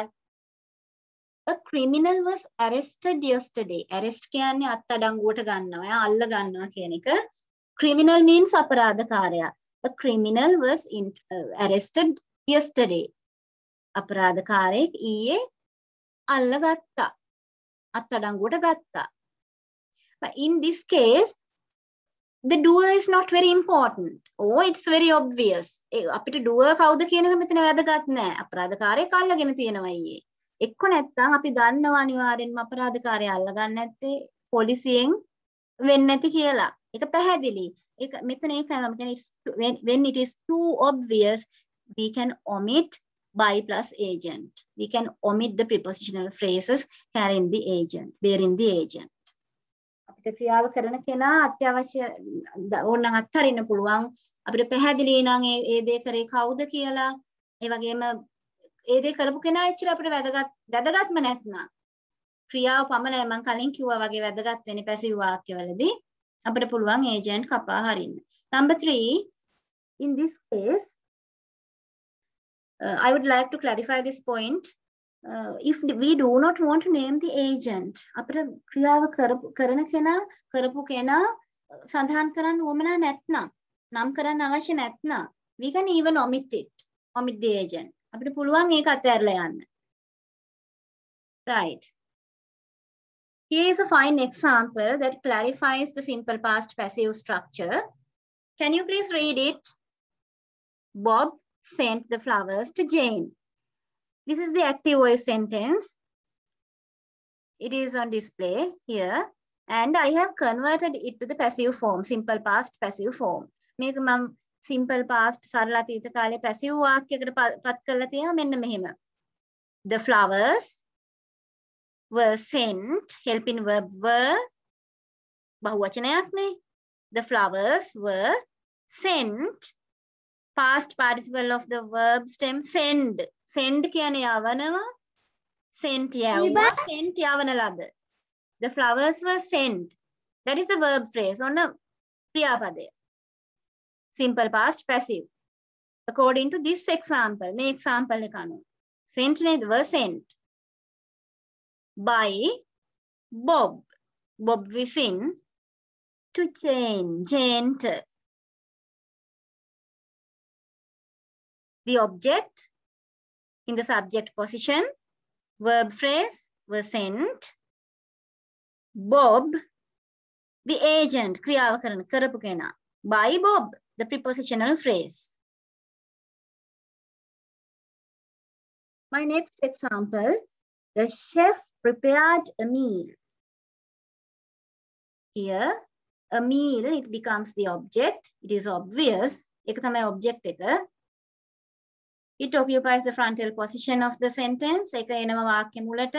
A criminal was arrested yesterday. Arrest කියන්නේ අත්අඩංගුවට ගන්නවා. එයා අල්ල ගන්නවා කියන එක. Criminal means අපරාධකාරයා. A criminal was in, uh, arrested yesterday. අපරාධකාරයෙක් ඊයේ අල්ල ගත්තා. අත්අඩංගුවට ගත්තා. But in this case the doer is not very important. Oh, it's very obvious. අපිට doer කවුද කියන එක මෙතන වැදගත් නෑ. අපරාධකාරයෙක් අල්ලගෙන තියෙනවා ඊයේ. එක්ක නැත්තම් අපි දන්නවා අනිවාර්යෙන්ම අපරාධකාරය අල්ලගන්න නැත්තේ පොලිසියෙන් වෙන්නේ නැති කියලා. ඒක පැහැදිලි. ඒක මෙතන ඒකයි මම කියන්නේ when, when it is too obvious we can omit by plus agent. We can omit the prepositional phrases carrying the agent, bearing the agent. ක්‍රියාව කරන කෙනා අත්‍යවශ්‍ය ඕනනම් අත්හරින්න පුළුවන්. අපිට පැහැදිලි නම් ඒ ඒ දේ කරේ කවුද කියලා. ඒ වගේම ඒ දේ කරපු කෙනා ඇත්තට අපිට වැදගත් වැදගත්ම නැත්නම් ක්‍රියාව පමණයි මම කලින් කිව්වා වගේ වැදගත් වෙන්නේ passive වාක්‍යවලදී අපිට පුළුවන් agent කපා හරින්න. Number three, in this case uh, I would like to clarify this point. Uh, if we do not want to name the agent, අපිට ක්‍රියාව කරන කෙනා කරපු කෙනා සඳහන් කරන්න ඕමනා නැත්නම් නම් කරන්න අවශ්‍ය නැත්නම් we can even omit it, omit the agent. අපිට පුළුවන් ඒක අතහැරලා යන්න. Right. Here is a fine example that clarifies the simple past passive structure. Can you please read it? Bob sent the flowers to Jane. This is the active voice sentence. It is on display here. And I have converted it to the passive form, simple past passive form. මේක මම simple past සරල අතීත කාලේ passive වාක්‍යයකට පත් කරලා තියෙනවා මෙන්න මෙහෙම. The flowers were sent, helping verb were, බහුවචනයක් නේ. The flowers were sent, past participle of the verb stem send. Send කියන්නේ යවනවා. Sent යවුවා. Sent යවන ලද. The flowers were sent. That is the verb phrase. ඔන්න ක්‍රියාපදය. Simple past passive. According to this example, මේ example එක අනුව. Sent නේද? were sent. By Bob. Bob විසින් to Jane. Jane ට. The object in the subject position, verb phrase were sent. Bob, the agent, ක්‍රියාව කරන කරපු කෙනා. By Bob, the prepositional phrase. My next example, the chef prepared a meal. Here, a meal, it becomes the object. It is obvious. එක තමයි object එක. It occupies the frontal position of the sentence. එක එනම වාක්‍ය මුලට.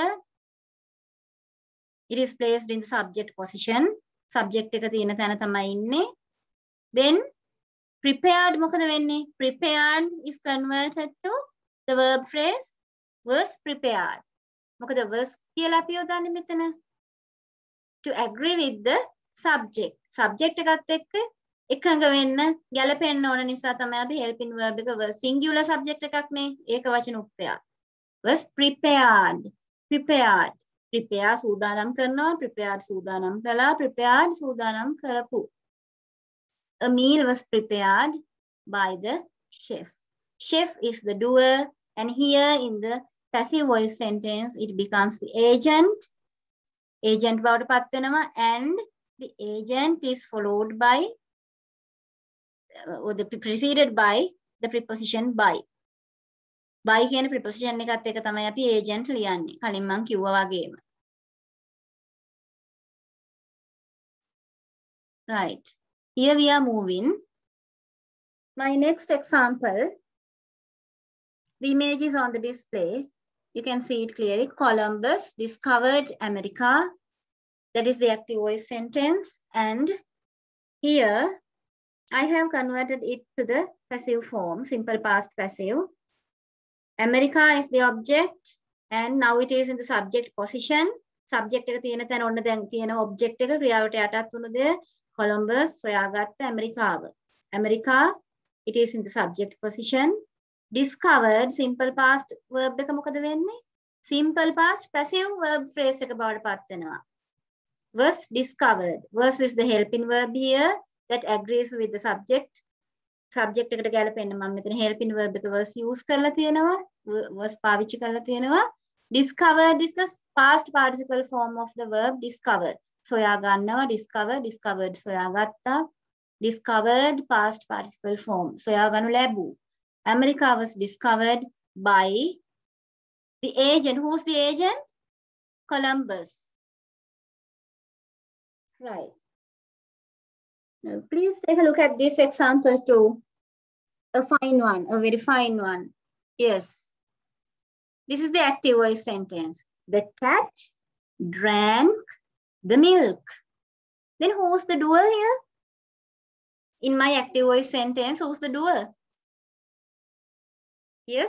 It is placed in the subject position. Subject එක තියෙන තැන තමයි ඉන්නේ. Then prepared මොකද වෙන්නේ? Prepared is converted to the verb phrase was prepared. මොකද was කියලා අපි යොදන්නේ මෙතන. To agree with the subject. Subject එකත් එක්ක එකඟ වෙන්න ගැලපෙන්න ඕන නිසා තමයි අපි helping verb එක was singular subject එකක් නේ. ඒක වචන උක්තයක්. Was prepared. Prepared. Prepare සූදානම් කරනවා. Prepared සූදානම් කළා. Prepared සූදානම් කරපු. A meal was prepared by the chef. Chef is the doer, and here in the passive voice sentence it becomes the agent. Agent බවට පත් වෙනවා, and the agent is followed by or the preceded by the preposition by. By කියන preposition එකත් එක තමයි අපි agent ලියන්නේ. කලින් මම කිව්වා වගේම. Right. Here we are moving. My next example, the image is on the display. You can see it clearly. Columbus discovered America. That is the active voice sentence. And here I have converted it to the passive form, simple past passive. America is the object, and now it is in the subject position. Subject එක තියෙන තැන ඔන්න දැන් තියෙන object එක ක්‍රියාවට යටත් වුණු දේ Columbus සොයාගත්ත ඇමරිකාව. America, it is in the subject position. Discovered, simple past verb එක මොකද වෙන්නේ? Simple past passive verb phrase එක බවට පත් වෙනවා. Was discovered. Was is the helping verb here that agrees with the subject. Subject එකට ගැලපෙන්න මම මෙතන helping verb එක was use කරලා තියෙනවා. Was පාවිච්චි කරලා තියෙනවා. Discovered is the past participle form of the verb discovered. සොයා ගන්නවා, discover, discovered සොයාගත්තා. Discovered past participle form. සොයා ගනු ලැබූ. America was discovered by the agent. Who's the agent? Columbus. Right. Now, please take a look at this example too. A fine one, a very fine one. Yes. This is the active voice sentence. The cat drank the milk. Then who's the doer here? In my active voice sentence, who's the doer? Yes?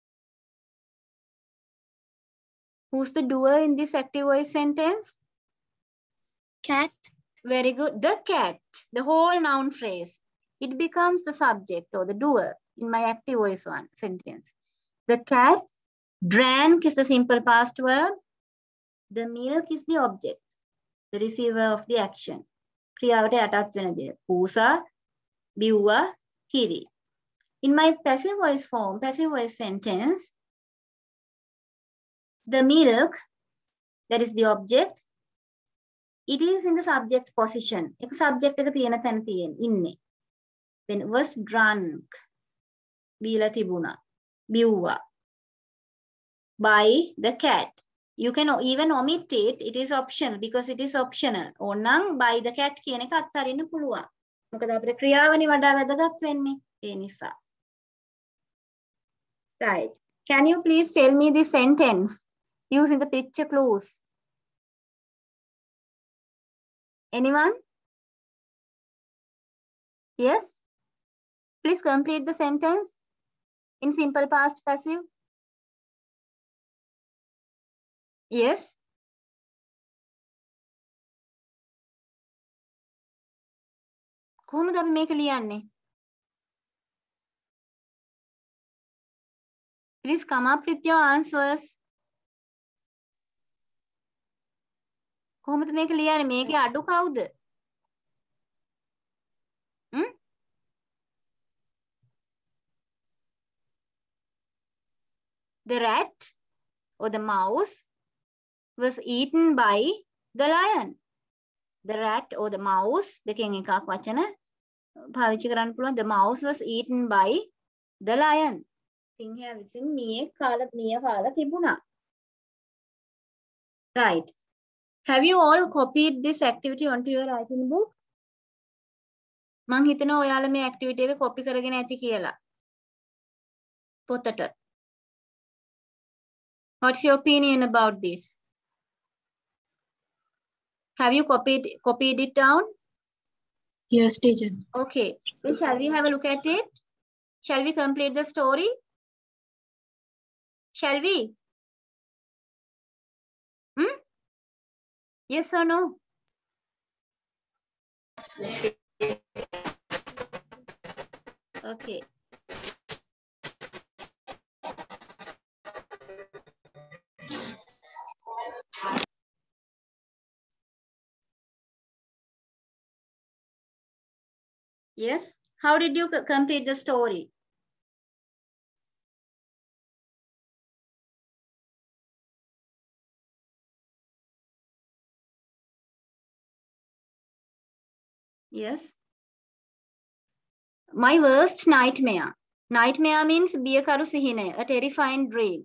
Who's the doer in this active voice sentence? Cat. Very good. The cat. The whole noun phrase. It becomes the subject or the doer in my active voice one sentence. The cat drank is the simple past verb. The milk is the object, the receiver of the action. ක්‍රියාවට යටත් වෙන දේ. පූසා, බිව්වා, කිරි. In my passive voice form, passive voice sentence, the milk, that is the object, it is in the subject position. එක subject එක තියෙන තැන තියෙන ඉන්නේ. Then was drunk. බීලා තිබුණා. බිව්වා. By the cat. You can even omit it. It is optional because it is optional. ඕනනම් by the cat කියන එක අත්හරින්න පුළුවන්. මොකද අපිට ක්‍රියාවනේ වඩා වැදගත් වෙන්නේ. ඒ නිසා. Right. Can you please tell me the sentence using the picture clues? Anyone? Yes? Please complete the sentence in simple past passive. Yes. කොහොමද අපි මේක ලියන්නේ? Please come up with your answers. කොහොමද මේක ලියන්නේ? මේකේ අඩු කවුද? ම්? The rat or the mouse was eaten by the lion. The rat or the mouse, දෙකෙන් එකක් වචන පාවිච්චි කරන්න පුළුවන්. The mouse was eaten by the lion. සිංහයා විසින් මියෙක් කාලා මිය කාලා තිබුණා. Right. Have you all copied this activity onto your writing book? මං හිතනවා ඔයාලා මේ activity එක copy කරගෙන ඇති කියලා. පොතට. What's your opinion about this? Have you copied copied it down?
Yes, teacher.
Okay. Then shall we have a look at it? Shall we complete the story? Shall we? Hmm? Yes or no? Okay. Yes. How did you c- complete the story? Yes. My worst nightmare. Nightmare means බියකරු සිහිනය, a terrifying dream.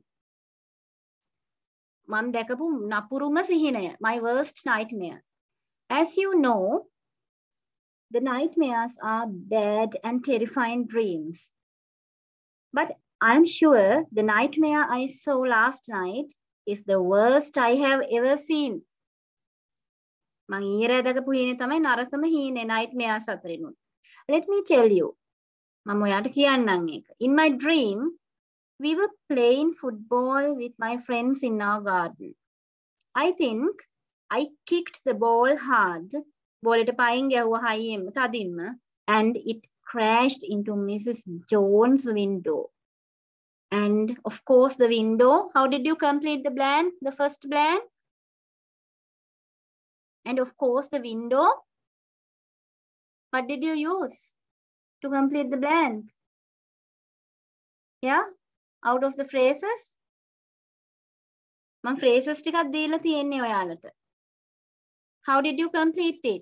මම දැකපු නපුරුම සිහිනය. My worst nightmare. As you know, the nightmares are bad and terrifying dreams. But I'm sure the nightmare I saw last night is the worst I have ever seen. මං ඊයේ රෑ දැකපු හීනේ තමයි නරකම හීනේ nightmares අතරිනුත්. Let me tell you. මම ඔයාට කියන්නම් ඒක. In my dream, we were playing football with my friends in our garden. I think I kicked the ball hard. බෝලෙට පයින් ගැහුවා හයියෙම තදින්ම and it crashed into Missus Jones' window. And of course the window, how did you complete the blank, the first blank? And of course the window, what did you use to complete the blank? Yeah, out of the phrases? මම phrases ටිකක් දීලා තියෙන්නේ ඔයාලට. How did you complete it?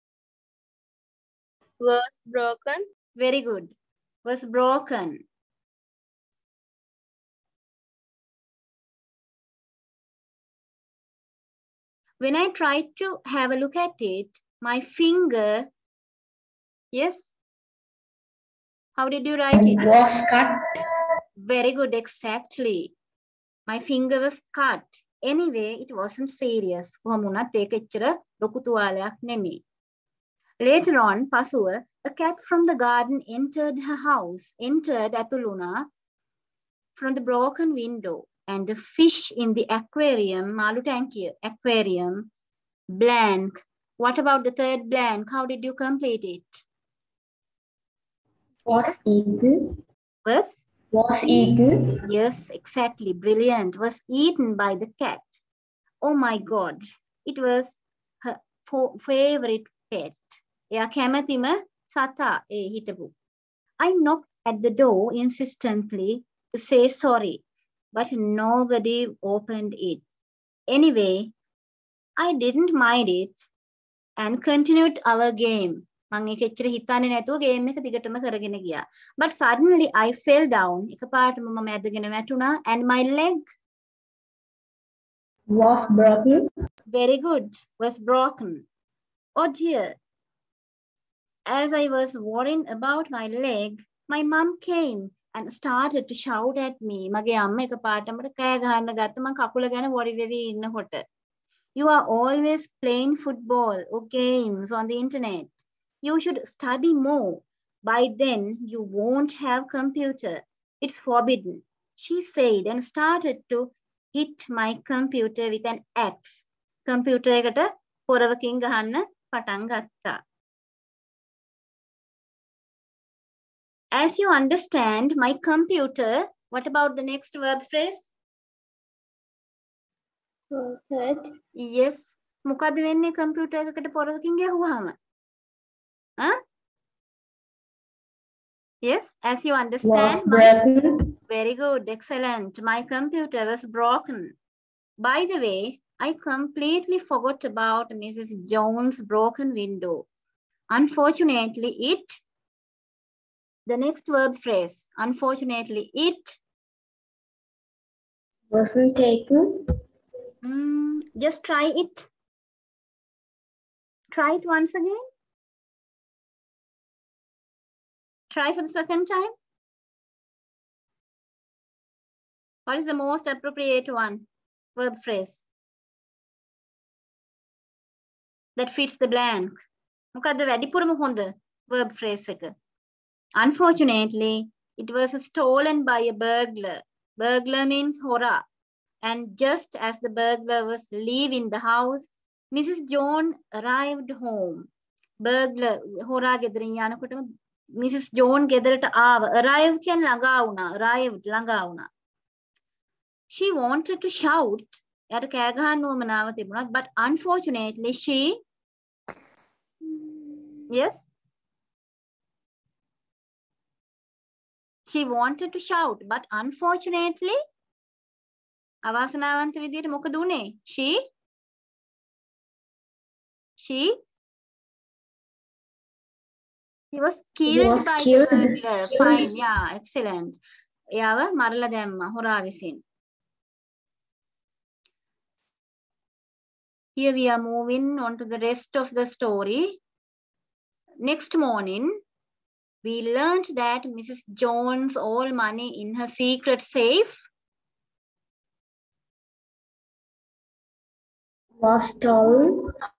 Was broken.
Very good. Was broken. When I tried to have a look at it, my finger, yes? How did you write it?
Was cut.
Very good, exactly. My finger was cut. Anyway, it wasn't serious. කොහොම වුණත් ඒක එච්චර ලොකු තුවාලයක් නෙමෙයි. Later on, පසුව, a cat from the garden entered her house, entered ඇතුළුණා from the broken window, and the fish in the aquarium, මාළු ටැංකිය, aquarium, blank. What about the third blank? How did you complete it?
Was eaten.
Was?
Was eaten.
Yes, exactly. Brilliant. Was eaten by the cat. Oh my God. It was her favorite pet. එයා කැමතිම සතා ඒ හිටපු. I knocked at the door insistently to say sorry, but nobody opened it. Anyway, I didn't mind it and continued our game. මං ඒක එච්චර හිතන්නේ නැතුව game එක දිගටම කරගෙන ගියා. But suddenly I fell down. එකපාරටම මම ඇදගෙන වැටුණා and my leg
Was broken.
very good was broken. Oh dear. As I was worrying about my leg, my mum came and started to shout at me. මගේ අම්ම එකපාරටම කෑ ගහන්න ගත්ත මං කකුල ගැන worry වෙවි ඉන්නකොට. You are always playing football or games on the internet. You should study more. By then, you won't have computer. It's forbidden, she said and started to hit my computer with an axe. Computer එකට පොරවකින් ගහන්න පටන් ගත්තා. As you understand, my computer, what about the next verb phrase?
Was hurt.
Yes. මොකද වෙන්නේ computer එකකට පොරවකින් ගැහුවාම? Huh? Yes, as you understand.
Was broken.
Very good, excellent. My computer was broken. By the way, I completely forgot about Missus Jones' broken window. Unfortunately, it, the next verb phrase, unfortunately, it
Wasn't taken.
mm, just try it. Try it once again. Try for the second time. What is the most appropriate one? Verb phrase that fits the blank. මොකද්ද වැඩිපුරම හොඳ verb phrase එක? Unfortunately, it was stolen by a burglar. Burglar means හොරා. And just as the burglar was leaving the house, Missus John arrived home. Burglar හොරා ගෙදරින් යනකොටම Missus John ගෙදරට ආව. Arrive කියන්නේ ළඟා වුණා. Arrived ළඟා වුණා. She wanted to shout. එයාට කෑ ගහන්න උවමනාව තිබුණා. But unfortunately, she... Yes? She wanted to shout. But unfortunately, අවාසනාවන්ත විදියට මොකද උනේ? She... She... He was killed
Was
by
killed.
the burglar. Fine, yeah, excellent. එයාව මරලා දැම්මා හොරා විසින්. Here we are moving on to the rest of the story. Next morning, we learned that Missus Jones' all money in her secret safe
Was stolen.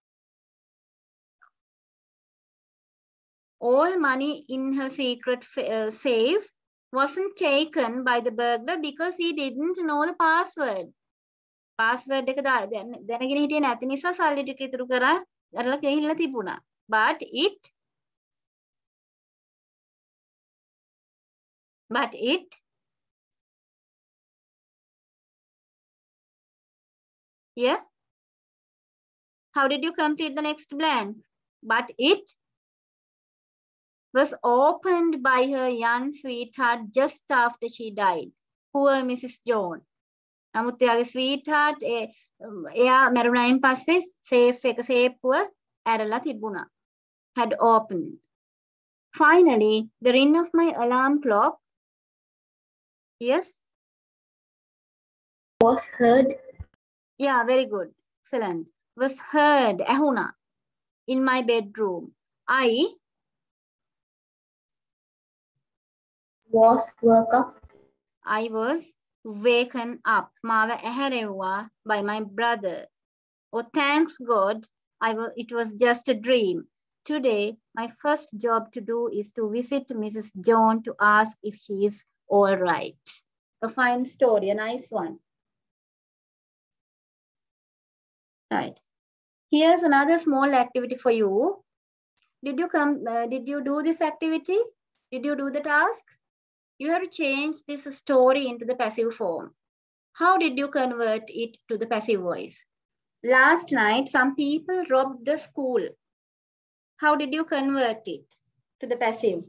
all money in her secret uh, safe wasn't taken by the burglar because he didn't know the password. Password එක දැනගෙන හිටියේ නැති නිසා සල්ලි ටික ඉතුරු කරා අරලා ගෙහිල්ලා තිබුණා. But it but it yeah. How did you complete the next blank? But it was opened by her young sweetheart just after she died. Poor Missus John. නමුත් එයාගේ sweetheart එයා මැරුණායින් පස්සේ safe එක සේප්පුව ඇරලා තිබුණා. Had opened. Finally, the ring of my alarm clock. Yes?
Was heard.
Yeah, very good. Excellent. Was heard. ඇහුණා. In my bedroom. I
Was woke up.
I was waken up. මාව ඇහැරෙව්වා by my brother. Oh, thanks God, I was, it was just a dream. Today, my first job to do is to visit Missus John to ask if she is all right. A fine story, a nice one. Right. Here's another small activity for you. Did you come? Uh, did you do this activity? Did you do the task? You have to change this story into the passive form. How did you convert it to the passive voice? Last night, some people robbed the school. How did you convert it to the passive?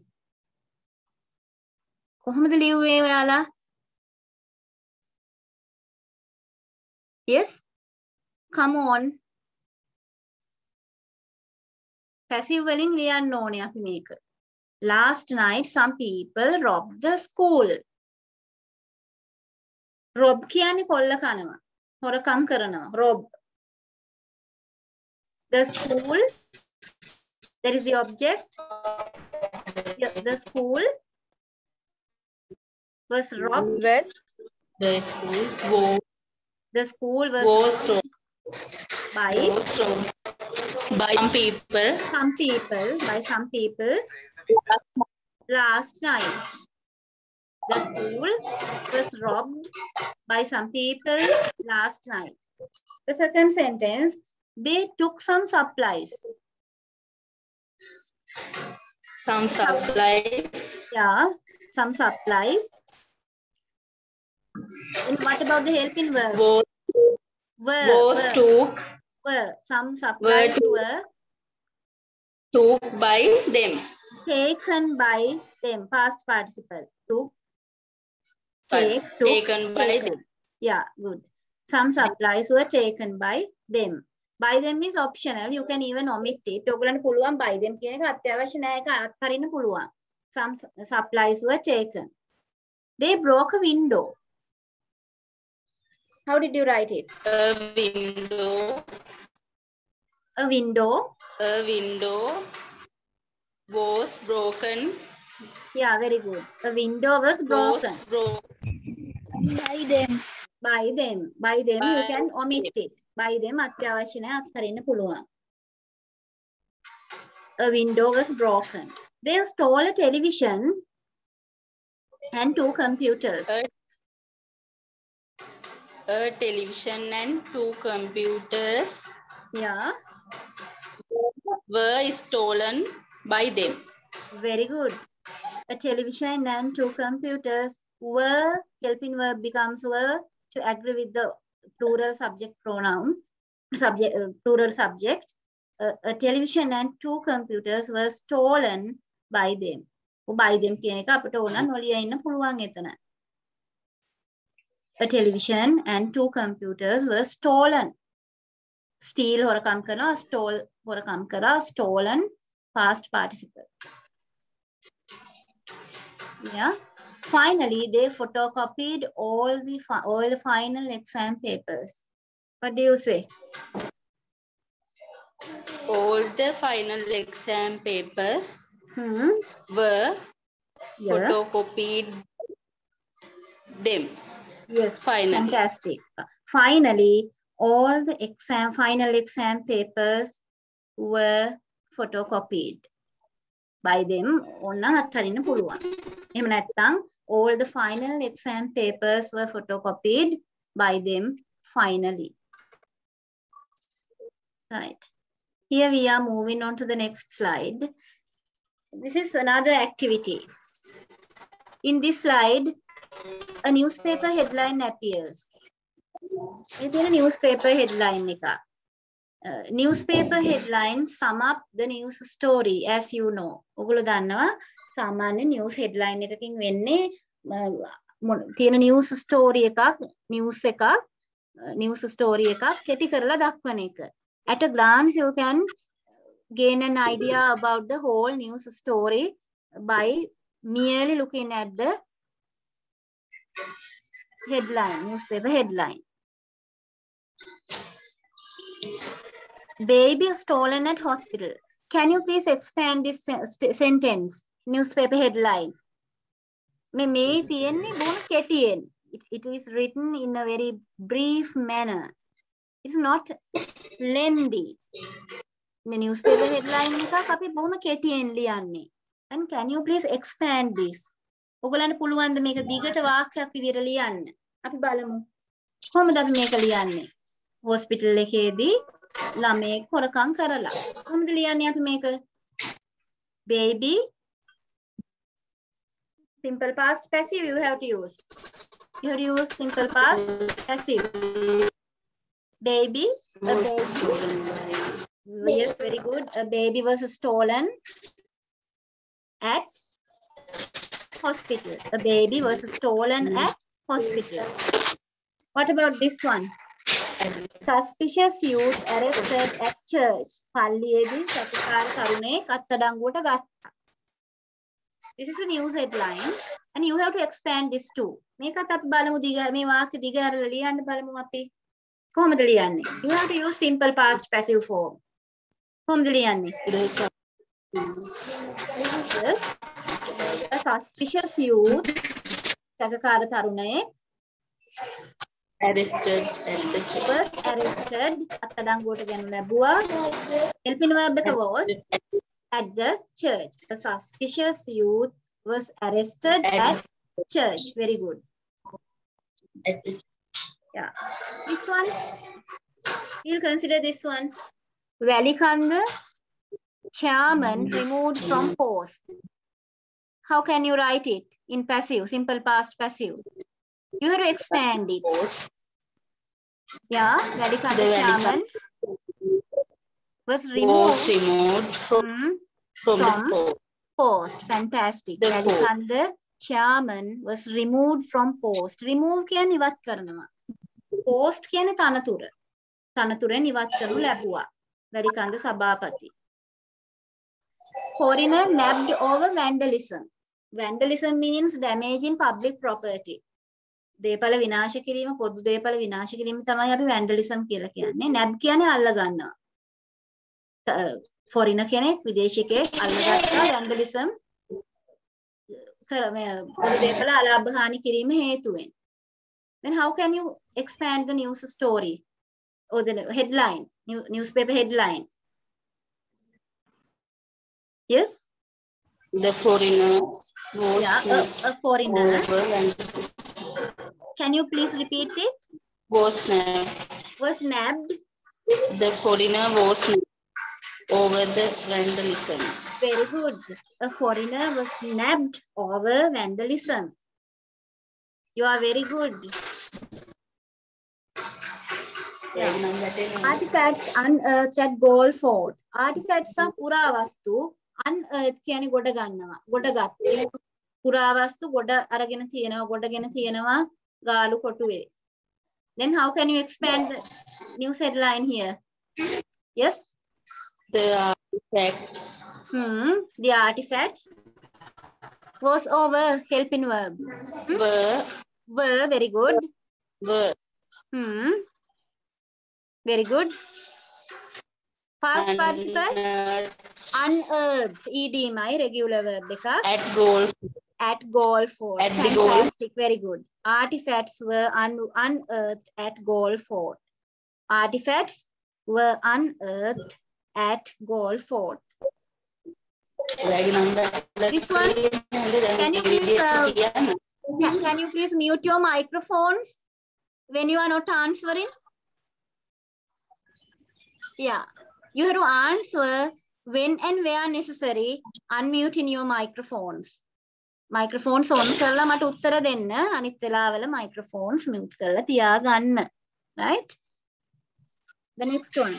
කොහොමද ලියුවේ ඔයාලා? Yes? Come on. Passive වලින් ලියන්න ඕනේ අපි මේක. Last night, some people robbed the school. Rob කියන්නේ කොල්ල කනවා. හොරකම් කරනවා. Rob. The school, that is the object. The school was robbed.
The school was,
The school was,
was robbed
by
was robbed by some people.
some people. By some people. last night. The school was robbed by some people last night. The second sentence, they took some supplies.
Some supplies.
Yeah, some supplies. And what about the helping verb?
Was,
Were,
was
were,
took,
were. Some supplies
Were
were
took by them.
taken by them. Past participle. Took,
But
take, took,
taken by
taken.
them.
Yeah, good. Some supplies were taken by them. By them is optional. You can even omit it. ඔයගලන්ට පුළුවන් by them කියන එක අත්‍යවශ්‍ය නැහැ. ඒක අත්හරින්න පුළුවන්. Some supplies were taken. They broke a window. How did you write it?
A window.
A window.
A window was broken.
Yeah, very good. A window was broken.
Was broken.
By them.
By them. By them you
By
can omit it. By them අත්‍යවශ්‍ය නැහැ. අත්හරින්න පුළුවන්. A window was broken. They stole a television and two computers.
A, a television and two computers
Yeah,
were stolen by them.
very good. A television and two computers were, helping verb becomes were to agree with the plural subject pronoun, subject, uh, plural subject. Uh, a television and two computers were stolen by them. By them කියන එක අපිට ඕන නොලිය ඉන්න පුළුවන් එතන. A television and two computers were stolen. Steal හොරකම් කරනවා, stole හොරකම් කරා, stolen past participle. Yeah. Finally, they photocopied all the all the final exam papers. What do you say?
All the final exam papers
Hmm.
were
Yeah.
photocopied them.
Yes.
Finally.
Fantastic. Finally, all the exam final exam papers were photocopied by them. ඕන්න අත්හරින්න පුළුවන්. එහෙම නැත්නම් all the final exam papers were photocopied by them finally. Right. Here we are moving on to the next slide. This is another activity. In this slide, a newspaper headline appears. It's a newspaper headline. Uh, newspaper headlines sum up the news story, as you know. ඔගොල්ලෝ දන්නවා සාමාන්‍ය news headline එකකින් වෙන්නේ තියෙන news story එකක්, news එකක්, news story එකක් කෙටි කරලා දක්වන එක. At a glance, you can gain an idea about the whole news story by merely looking at the headline, newspaper headline. Baby stolen at hospital. Can you please expand this se sentence? Newspaper headline. Me me තියෙන්නේ බොහොම කෙටියෙන්. It, it is written in a very brief manner. It's not lengthy. The newspaper headline එකක් අපි බොහොම කෙටියෙන් ලියන්නේ. And can you please expand this? ඔයගලන්ට පුළුවන් ද මේක දිගට වාක්‍යයක් විදිහට ලියන්න? අපි බලමු. කොහොමද අපි මේක ලියන්නේ? hospital එකේදී ළමයෙක් හොරකම් කරලා. කොහොමද ලියන්නේ අපි මේක? Baby. Simple past passive you have to use. You have to use simple past passive. Baby. A baby. Yes, very good. A baby was stolen at hospital. A baby was stolen at hospital. What about this one? Suspicious youth arrested at church. පල්ලියේදී සැකකාර තරුණයෙක් අත්අඩංගුවට ගත්තා. This is a news headline and you have to expand this too. මේකත් අපි බලමු දිග මේ වාක්‍ය දිග අරලා ලියන්න බලමු අපි. කොහොමද ලියන්නේ? You have to use simple past passive form. කොහොමද ලියන්නේ? Yes. A suspicious youth සැකකාර තරුණයෙක්
Arrested at the church.
was arrested අත්අඩංගුවට ගනු ලැබුවා. helping verb එක was at the church. A suspicious youth was arrested
At-
at church. Very good. Yeah. This one, we'll consider this one. Walikanda, chairman removed from post. How can you write it in passive, simple past passive? You have to expand it.
Post.
Yeah, Walikanda
The
chairman was
Was
removed
removed from,
hmm,
from,
from
the post.
post. Fantastic.
The
Walikanda chairman was removed from post. Remove කියන්නේ ඉවත් කරනවා. Post කියන්නේ තනතුර. තනතුරෙන් ඉවත් කරනු ලැබුවා. වැලිකන්ද සභාපති. Foreigner nabbed over vandalism. Vandalism means damaging public property. දේපල විනාශ කිරීම, පොදු දේපල විනාශ කිරීම තමයි අපි vandalism කියලා කියන්නේ. nab කියන්නේ අල්ල ගන්නවා. foreigner කෙනෙක් විදේශිකයෙක් අල්ලගත්තා vandalism කර මේ පොදු දේපල අලාභ හානි කිරීම හේතුවෙන්. Then how can you expand the news story or the headline, new, newspaper headline? Yes?
The foreigner was
Yeah, a, a foreigner.
over and
Can you please repeat it?
was nabbed.
Was nabbed.
The foreigner was nabbed over the vandalism.
Very good. A foreigner was nabbed over vandalism. You are very good. Yeah. Artifacts unearthed at Galle Fort. Artifacts are පුරාවස්තු. Unearthed කියන්නේ ගොඩ ගන්නවා. ගොඩ ගත්තා. පුරාවස්තු ගොඩ අරගෙන තියෙනවා. ගොඩගෙන තියෙනවා ගාලු කොටුවේ. Then how can you expand the news headline here? Yes?
The artifacts
Hmm. The artifacts was over helping verb. Hmm?
were
Were very good.
were
Hmm. Very good. Past participle
unearthed
unearthed. Ed my regular verb එකක්.
at Galle
At Galle Fort.
At the Galle-
Fantastic. Very good. Artifacts were un unearthed at Galle Fort. Artifacts were unearthed at Galle Fort. This one, can you please uh, can, can you please mute your microphones when you are not answering? Yeah, you have to answer when and where necessary, unmuting your microphones. Microphones on කරලා මට උත්තර දෙන්න. අනිත් වෙලාවල microphones mute කරලා තියාගන්න. Right? The next one.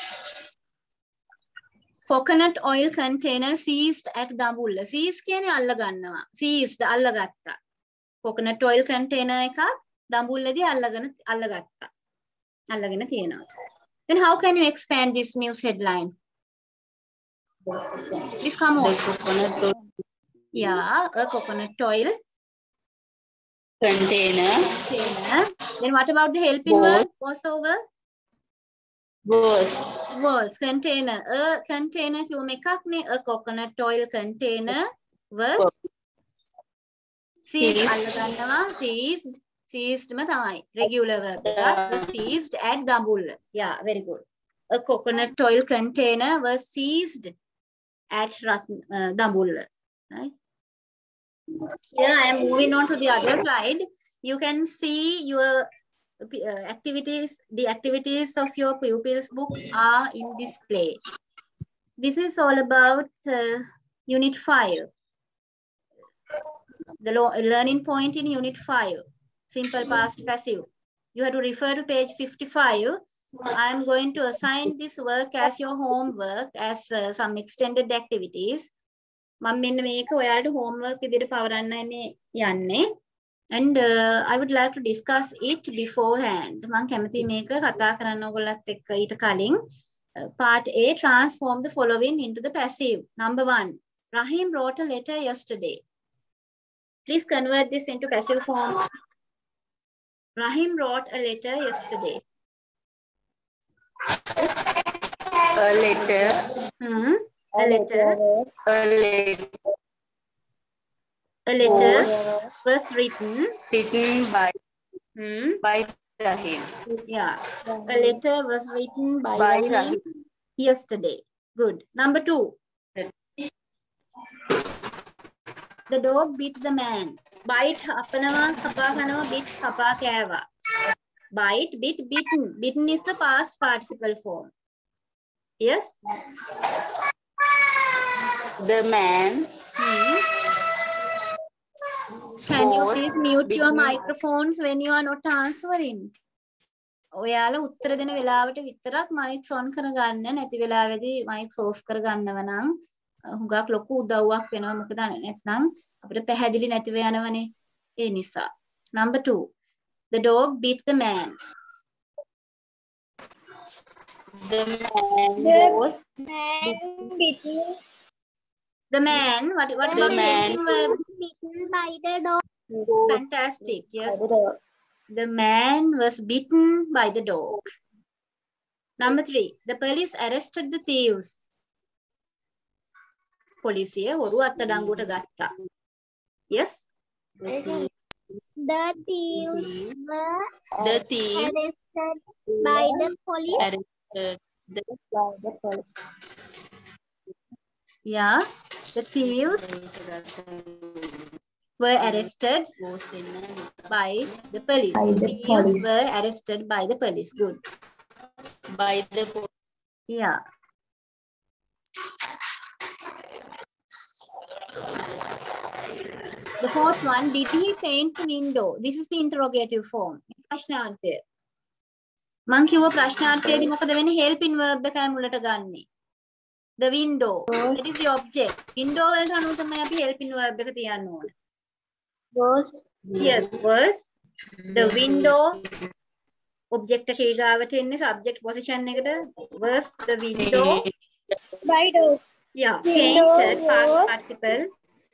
Coconut oil container seized at Dambulla. Seize කියන්නේ අල්ල ගන්නවා. Seized අල්ලගත්තා. Coconut oil container එකක් දඹුල්ලේදී අල්ලගෙන අල්ලගත්තා. අල්ලගෙන තියෙනවා. Then how can you expand this news headline? Please come on.
The coconut oil
Yeah, a coconut oil
container
container. Then what about the helping
Was.
verb? Was over?
was
Was container. A container කියුම එකක් නේ. A coconut oil container was seized.
Seized.
අල්ල ගන්නවා. Seized. Seized ම තමයි. Regular verb එකක්. Was seized at Dambulla. Yeah, very good. A coconut oil container was seized at Ratn uh, Dambulla. Right? Here I am moving on to the other slide. You can see your uh, activities, the activities of your pupils book are in display. This is all about uh, unit five. The learning point in unit five, simple past passive. You have to refer to page fifty-five. I am going to assign this work as your homework as uh, some extended activities. මම මෙන්න මේක ඔයාලට homework විදිහට පවරන්නයි යන්නේ. And uh, I would like to discuss it beforehand. මම කැමති මේක කතා කරන්න ඕගොල්ලත් එක්ක ඊට කලින්. Uh, part A, transform the following into the passive. Number one, Rahim wrote a letter yesterday. Please convert this into passive form. Rahim wrote a letter yesterday.
a letter
Hmm. A letter.
a letter
A letter
Was.
was written.
written by
Hmm.
by Rahim
Yeah. A letter was written by,
by
Rahim
Rahim
yesterday. Good. Number two. The dog bit the man. Bite අපනවා කපා කනවා bit කපා කෑවා. Bite, bit, bitten. Bitten is the past participle form. Yes?
The man.
Hmm. Can you
was
please mute your
bitten.
microphones when you are not answering? ඔයාලා උත්තර දෙන වෙලාවට විතරක් mics on කරගන්න. නැති වෙලාවෙදී mics off කරගන්නව නම් හුඟක් ලොකු උදව්වක් වෙනවා. මොකද නැත්නම් අපිට පැහැදිලි නැතිව යනවනේ. ඒ නිසා. Number two. The dog bit the man.
The man
The
was
man bitten.
The man, what, what
The
about the
man
helping verb?
Bitten by the dog.
Fantastic, yes.
By the dog.
The man was bitten by the dog. Number three, the police arrested the thieves. පොලිසිය හොරු අත්අඩංගුවට ගත්තා. Yes?
The thieves were
the thief
arrested by the police.
arrested the
By the police.
Yeah. The thieves were arrested by the police.
By the
Thieves
police.
were arrested by the police. Good.
by the po-
Yeah. The fourth one, did he paint the window? This is the interrogative form. ප්‍රශ්නාර්ථය. මං කිව්ව ප්‍රශ්නාර්ථයේදී මොකද වෙන්නේ? helping verb එකයි මුලට ගන්නෙ. The window. That is the object. Window වලට අනුව තමයි අපි helping verb එක තියන්න ඕන.
Was
Yes, was the window object එකේ ගාවට එන්නේ subject position එකට was the window.
by dog.
Yeah,
Window
painted past
was-
participle.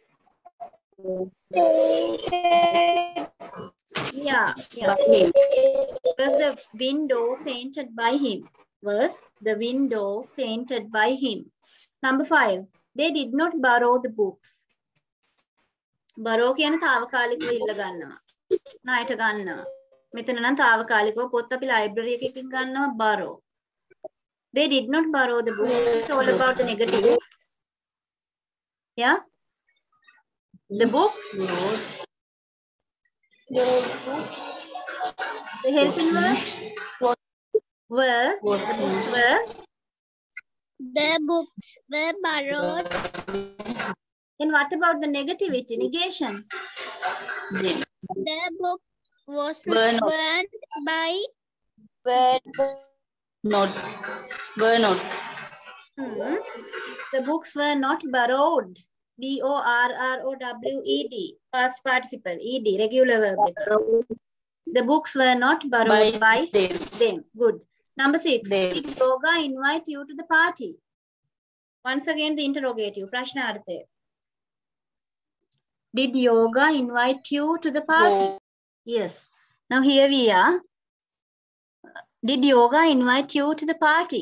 Painted
Yeah, yeah. Was the window painted by him? Was the window painted by him? Number five, they did not borrow the books. Borrow කියන්නේ తాවකාලිකව ඉල්ල ගන්නවා. ණයට ගන්නවා. මෙතන නම් తాවකාලිකව පොත් අපි library එකකින් ගන්නවා borrow. They did not borrow the books. This is all about the negative. Yeah? The books, the helping verb were, the books were,
The books were borrowed.
and what about the negativity, negation?
The book was
Burn out.
burned by burn.
not were not
Hmm. The books were not borrowed. B O R R O W E D. Past participle. E D. Regular verb. The books were not borrowed by,
by them
them. Good. Number six.
Them.
Did Yoga invite you to the party? Once again, the interrogative. Prashnarthe. Did Yoga invite you to the party? Yes. Now here we are. Did Yoga invite you to the party?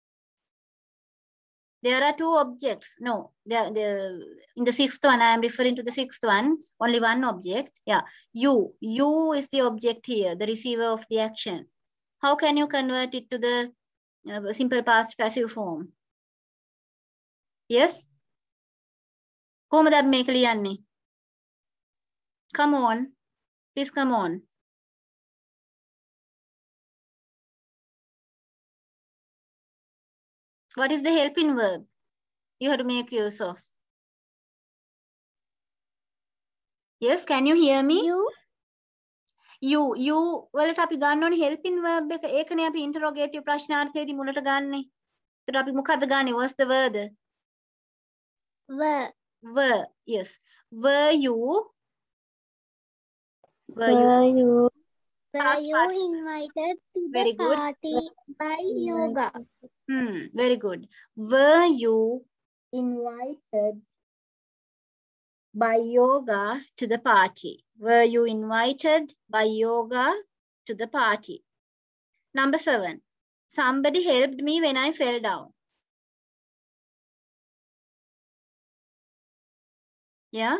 There are two objects. No, the, the, in the sixth one, I am referring to the sixth one, only one object. Yeah, you. You is the object here, the receiver of the action. How can you convert it to the uh, simple past passive form? Yes? කොහොමද අපි මේක ලියන්නේ? Come on. Please come on. What is the helping verb? You have to make use of. Yes, can you hear me?
You
You, you වලට අපි ගන්න ඕනේ helping verb එක. ඒකනේ අපි interrogative ප්‍රශ්නාර්ථයේදී මුලට ගන්නෙ. ඒකට අපි මොකද්ද ගන්නෙ? What's the word?
were.
Were. Yes. Were you? Were you?
Were you were
Past
you
participle.
invited to
Very
the
good.
party by yoga?
Hmm, very good. Were you invited by yoga to the party? Were you invited by yoga to the party? Number seven. Somebody helped me when I fell down. Yeah?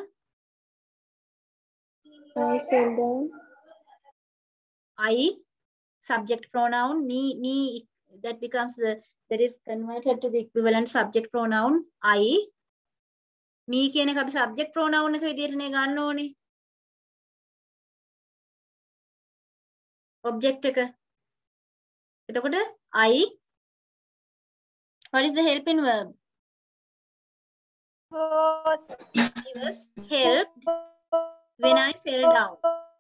I fell down.
I, subject pronoun, me, me, that becomes the, that is converted to the equivalent subject pronoun, I. me කියන එක අපි subject pronoun එක විදිහටනේ ගන්න ඕනේ. object එක. එතකොට I, what is the helping verb?
Was.
I was helped when I fell down.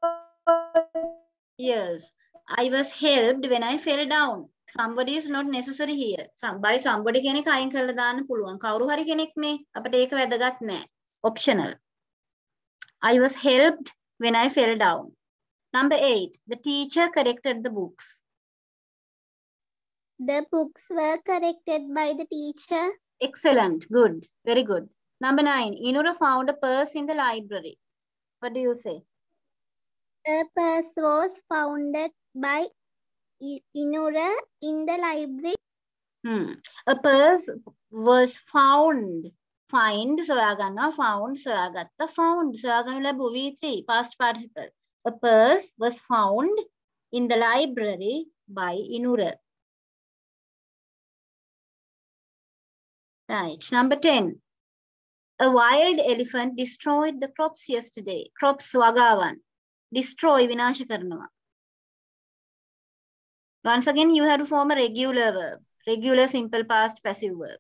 Yes, I was helped when I fell down. Somebody is not necessary here. Some, by somebody කියන එක අයින් කරලා දාන්න පුළුවන්. කවුරු හරි කෙනෙක් නේ. අපිට ඒක වැදගත් නෑ. Optional. I was helped when I fell down. Number eight. The teacher corrected the books.
The books were corrected by the teacher.
Excellent. Good. Very good. Number nine. Inura found a purse in the library. What do you say?
The purse was found by Inura in the library.
Hmm. A purse was found. Find, soyagana, found, soyagatta, found, soyagana labu V three, past participle. A purse was found in the library by Inura. Right. Number ten. A wild elephant destroyed the crops yesterday. Crops wagawan. Destroy, vinasha karnawa. Once again, you have to form a regular verb. Regular, simple, past, passive verb.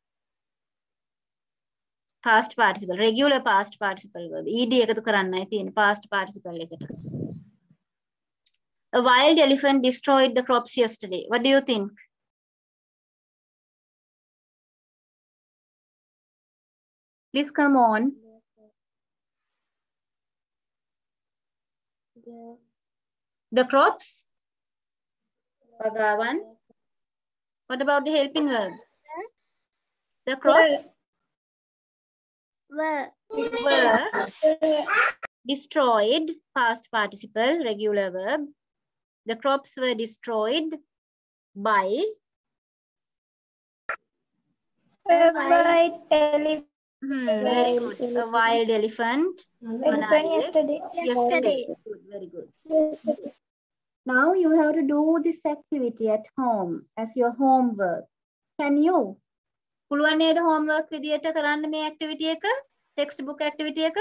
Past participle. Regular past participle verb. E D එකතු කරන්නයි තියෙන්නේ past participle එකට. A wild elephant destroyed the crops yesterday. What do you think? Please come on.
The,
The crops? Bhagavan. What about the helping verb? The crops
were.
were destroyed, past participle, regular verb. The crops were destroyed by
A white elephant.
hmm, very good. A wild elephant.
Elephant yesterday.
Yesterday. Good, very good.
Yesterday.
Now you have to do this activity at home as your homework. Can you? පුළුවන් නේද homework විදියට කරන්න මේ activity එක? Textbook activity එක?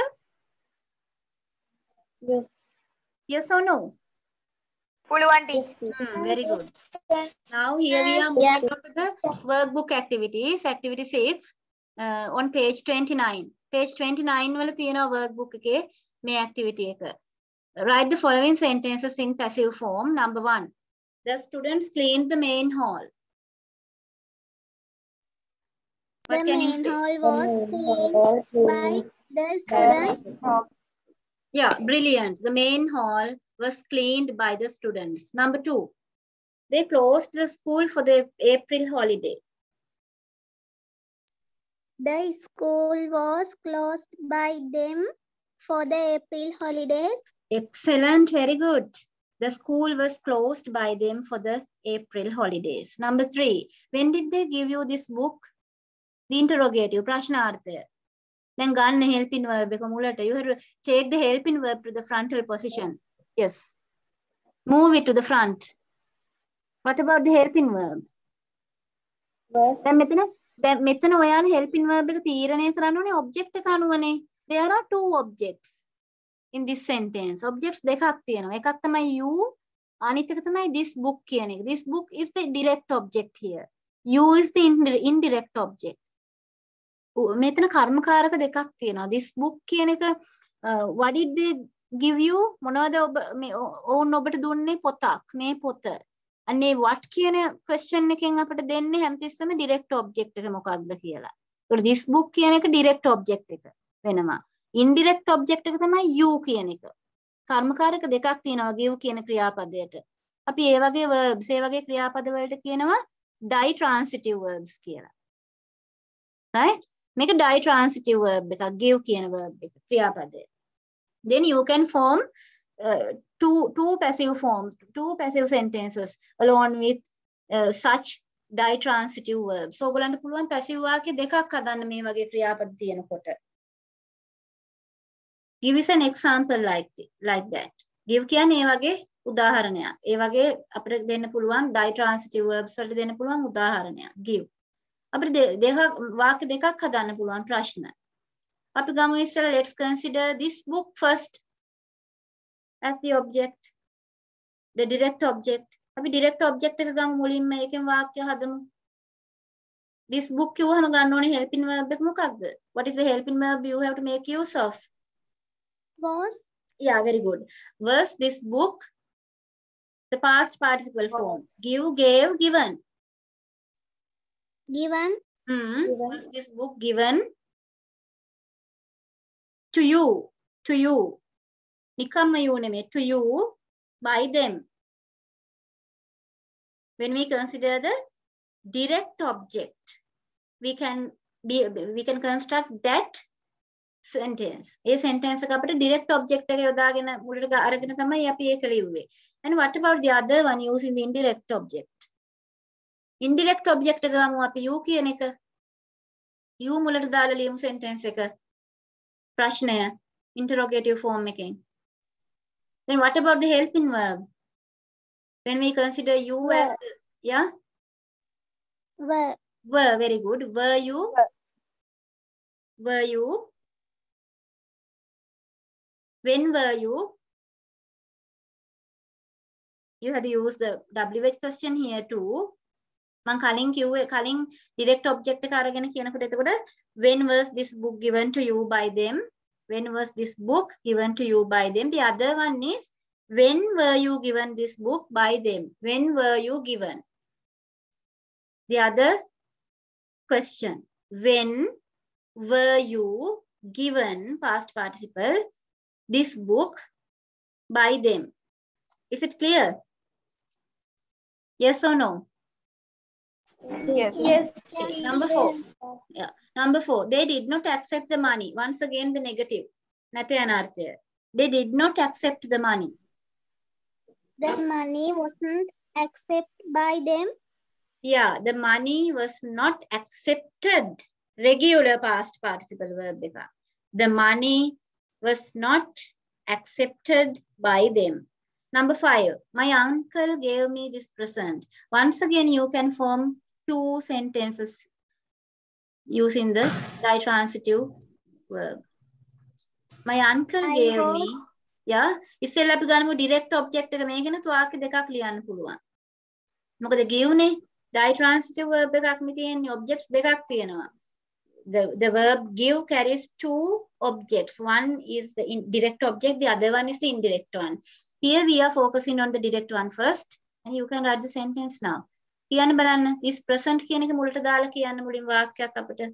Yes.
Yes or no?
පුළුවන් teacher.
Hmm, very good. Now here we are moving
Yes.
on to the workbook activities. Activity six uh, on page twenty-nine. Page twenty-nine වල තියෙනවා workbook එකේ මේ activity එක. Write the following sentences in passive form. Number one. The students cleaned the main hall. What
The
can you
main
say?
hall was cleaned by the students.
Yeah, brilliant. The main hall was cleaned by the students. Number two. They closed the school for the April holiday.
The school was closed by them for the April holidays.
Excellent, very good. The school was closed by them for the April holidays. Number three, when did they give you this book? The interrogative, prashnarthaya. Then ගන්න helping verb එක මුලට. You have to take the helping verb to the frontal position. Yes. Move it to the front. What about the helping verb?
Was.
දැන් මෙතන දැන් මෙතන ඔයාලා helping verb එක තීරණය කරන්න ඕනේ object එක අනුවනේ. There are two objects in this sentence. Objects දෙකක් තියෙනවා. එකක් තමයි you, අනිත් එක තමයි this book කියන එක. This book is the direct object here. You is the indirect object. මෙතන කර්මකාරක දෙකක් තියෙනවා. This book කියන එක uh, what did they give you? මොනවද ඔබ මේ ඕන් ඔබට දුන්නේ පොතක්. මේ පොත. අනේ what කියන question එකෙන් අපිට දෙන්නේ හැමතිස්සෙම direct object එක මොකක්ද කියලා. ඒකට this book කියන එක direct object එක වෙනවා. Indirect object එක තමයි you කියන එක. කර්මකාරක දෙකක් තියෙනවා give කියන ක්‍රියාපදයට. අපි ඒ වගේ verbs ඒ වගේ ක්‍රියාපද වලට කියනවා ditransitive verbs කියලා. Right? Make a ditransitive verb එකක් give කියන verb එක ක්‍රියාපදය. Then you can form uh, two two passive forms, two passive sentences along with uh, such ditransitive verbs. So ඔයගලන්ට පුළුවන් passive වාක්‍ය දෙකක් හදන්න මේ වගේ ක්‍රියාපද තියෙනකොට. Give us an example like the, like that. Give කියන්නේ ඒ වගේ උදාහරණයක්. ඒ වගේ අපිට දෙන්න පුළුවන් ditransitive verbs වලට දෙන්න පුළුවන් උදාහරණයක්. Give. අපිට දෙක වාක්‍ය දෙකක් හදන්න පුළුවන් ප්‍රශ්න. අපි ගමු ඉස්සෙල්ලා let's consider this book first as the object, the direct object. අපි direct object එක ගමු මුලින්ම ඒකෙන් වාක්‍ය හදමු. This book කිව්වහම ගන්න ඕනේ helping verb එක මොකක්ද? What is the helping verb you have to make use of?
Was.
Yeah, very good. Was this book the past participle form? Give, gave, given.
Given.
Hmm. Was this book given to you? To you. Nikamma you name to you by them. When we consider the direct object, we can be we can construct that sentence. A sentence එක අපිට direct object එක යොදාගෙන මුලට අරගෙන තමයි අපි ඒක ලියුවේ. And what about the other one using the indirect object? Indirect object එක ගමු අපි you කියන එක. You මුලට දාලා ලියමු sentence එක. ප්‍රශ්නය interrogative form එකෙන්. Then what about the helping verb? When we consider you
Were.
as the, yeah?
Were.
Were, very good. Were you?
Were.
Were you? When were you? You had to use the W H question here too. මං කලින් කිව්වේ කලින් direct object එක අරගෙන කියනකොට එතකොට when was this book given to you by them? When was this book given to you by them? The other one is when were you given this book by them? When were you given? The other question. When were you given, past participle, this book by them? Is it clear? Yes or no?
Yes. Yes.
Okay, number four. Yeah. Number four. They did not accept the money. Once again, the negative. නැත යන අර්ථය. They did not accept the money.
The money wasn't accepted by them.
Yeah, the money was not accepted. Regular past participle verb එක. The money was not accepted by them. Number five. My uncle gave me this present. Once again, you can form two sentences using the ditransitive verb. My uncle
I
gave
hope-
me. Yeah. ඉස්සෙල්ලා අපි ගන්නමු direct object එක මේකෙනුත් වාක්‍ය දෙකක් ලියන්න පුළුවන්. මොකද give නේ ditransitive verb එකක් මේ තියෙන්නේ objects දෙකක් තියෙනවා. The the verb give carries two objects. One is the in direct object, the other one is the indirect one. Here we are focusing on the direct one first, and you can write the sentence now. කියන්න බලන්න this present කියන එක මුලට දාලා කියන්න මුලින් වාක්‍යයක් අපිට.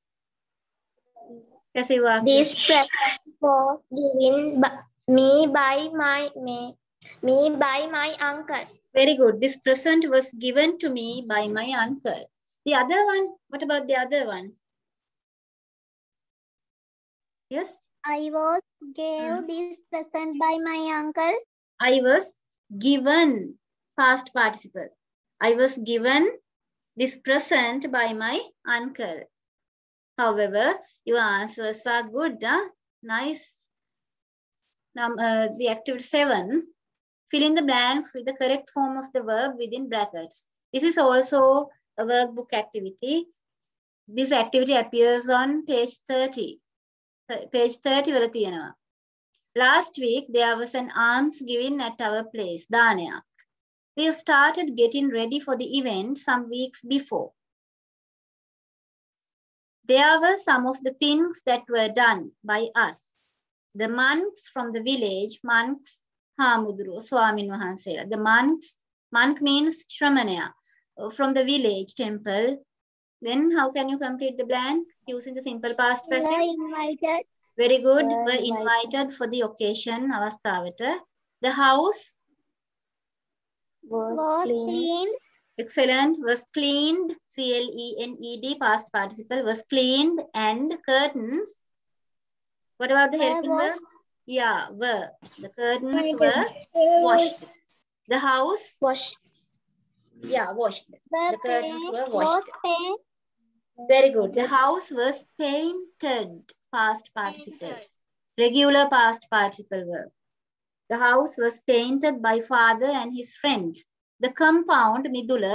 कैसे वाक्य?
This present was given by me by my me, me by my uncle.
Very good. This present was given to me by my uncle. The other one, what about the other one? Yes?
I was gave
Hmm.
this present by my uncle.
I was given, past participle. I was given this present by my uncle. However, your answers are good. Huh? Nice. Now, uh, the activity seven. Fill in the blanks with the correct form of the verb within brackets. This is also a workbook activity. This activity appears on page thirty. Uh, Page thirty වල තියෙනවා. Last week, there was an alms given at our place, දානයක්. We started getting ready for the event some weeks before. There were some of the things that were done by us. The monks from the village, monks, Hamudru, Swamin Wahansela. The monks, monk means Shramanaya, from the village temple. Then how can you complete the blank using the simple past
We
passive?
were invited.
Very good.
Were
Were invited for the occasion. අවස්ථාවට. The house,
Was, cleaned.
excellent, was cleaned. C L E N E D, past participle, was cleaned. And curtains. What about the
Were
helping verb?
washed.
Yeah, were. The curtains
Were
were washed. The house,
Washed.
yeah, washed.
The
The curtains
paint
were
was
washed.
painted.
Very good. The house was painted, past participle. Regular past participle verb. The house was painted by father and his friends. The compound, Midula,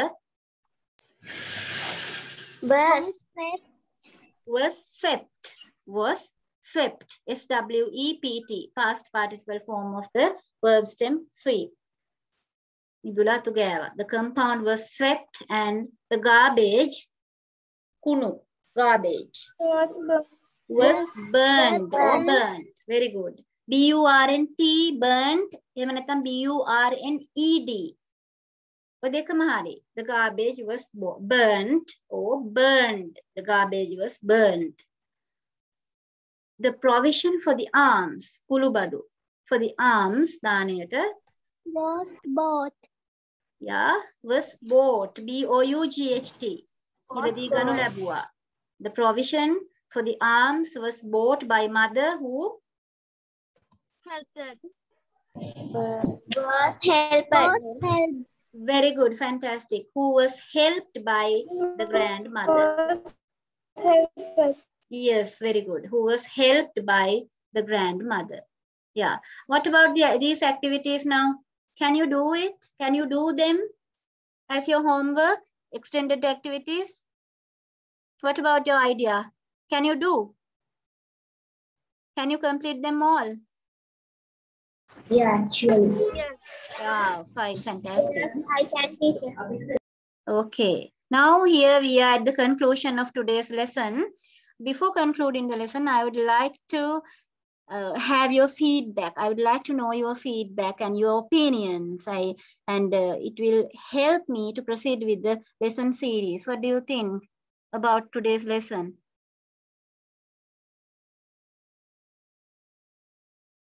Was
was swept. Was Swept, S W E P T, past participle form of the verb stem sweep. Midula tu gāva. The compound was swept and the garbage, kunu, garbage,
Was burned.
was burned or
burned.
burnt. Very good. B U R N T, burnt. එහෙම නැත්නම් B U R N E D. ඔය දෙකම හරි. The garbage was burnt or burned. The garbage was burned. The provision for the arms, kulubadu, for the arms, දාණයට,
Was bought.
yeah, was bought. B O U G H T. ඉරදී ගනු
bought.
ලැබුවා. The provision for the arms was bought by mother who
Helped. Was helped.
very good, fantastic. Who was helped by the grandmother.
Was helped.
Yes, very good. Who was helped by the grandmother. Yeah. What about the, these activities now? Can you do it? Can you do them as your homework? Extended activities? What about your idea? Can you do? Can you complete them all?
Yeah, actually.
Wow, fine, fantastic.
I can teach it.
Okay. Now here we are at the conclusion of today's lesson. Before concluding the lesson, I would like to uh, have your feedback. I would like to know your feedback and your opinions. I and uh, it will help me to proceed with the lesson series. What do you think about today's lesson?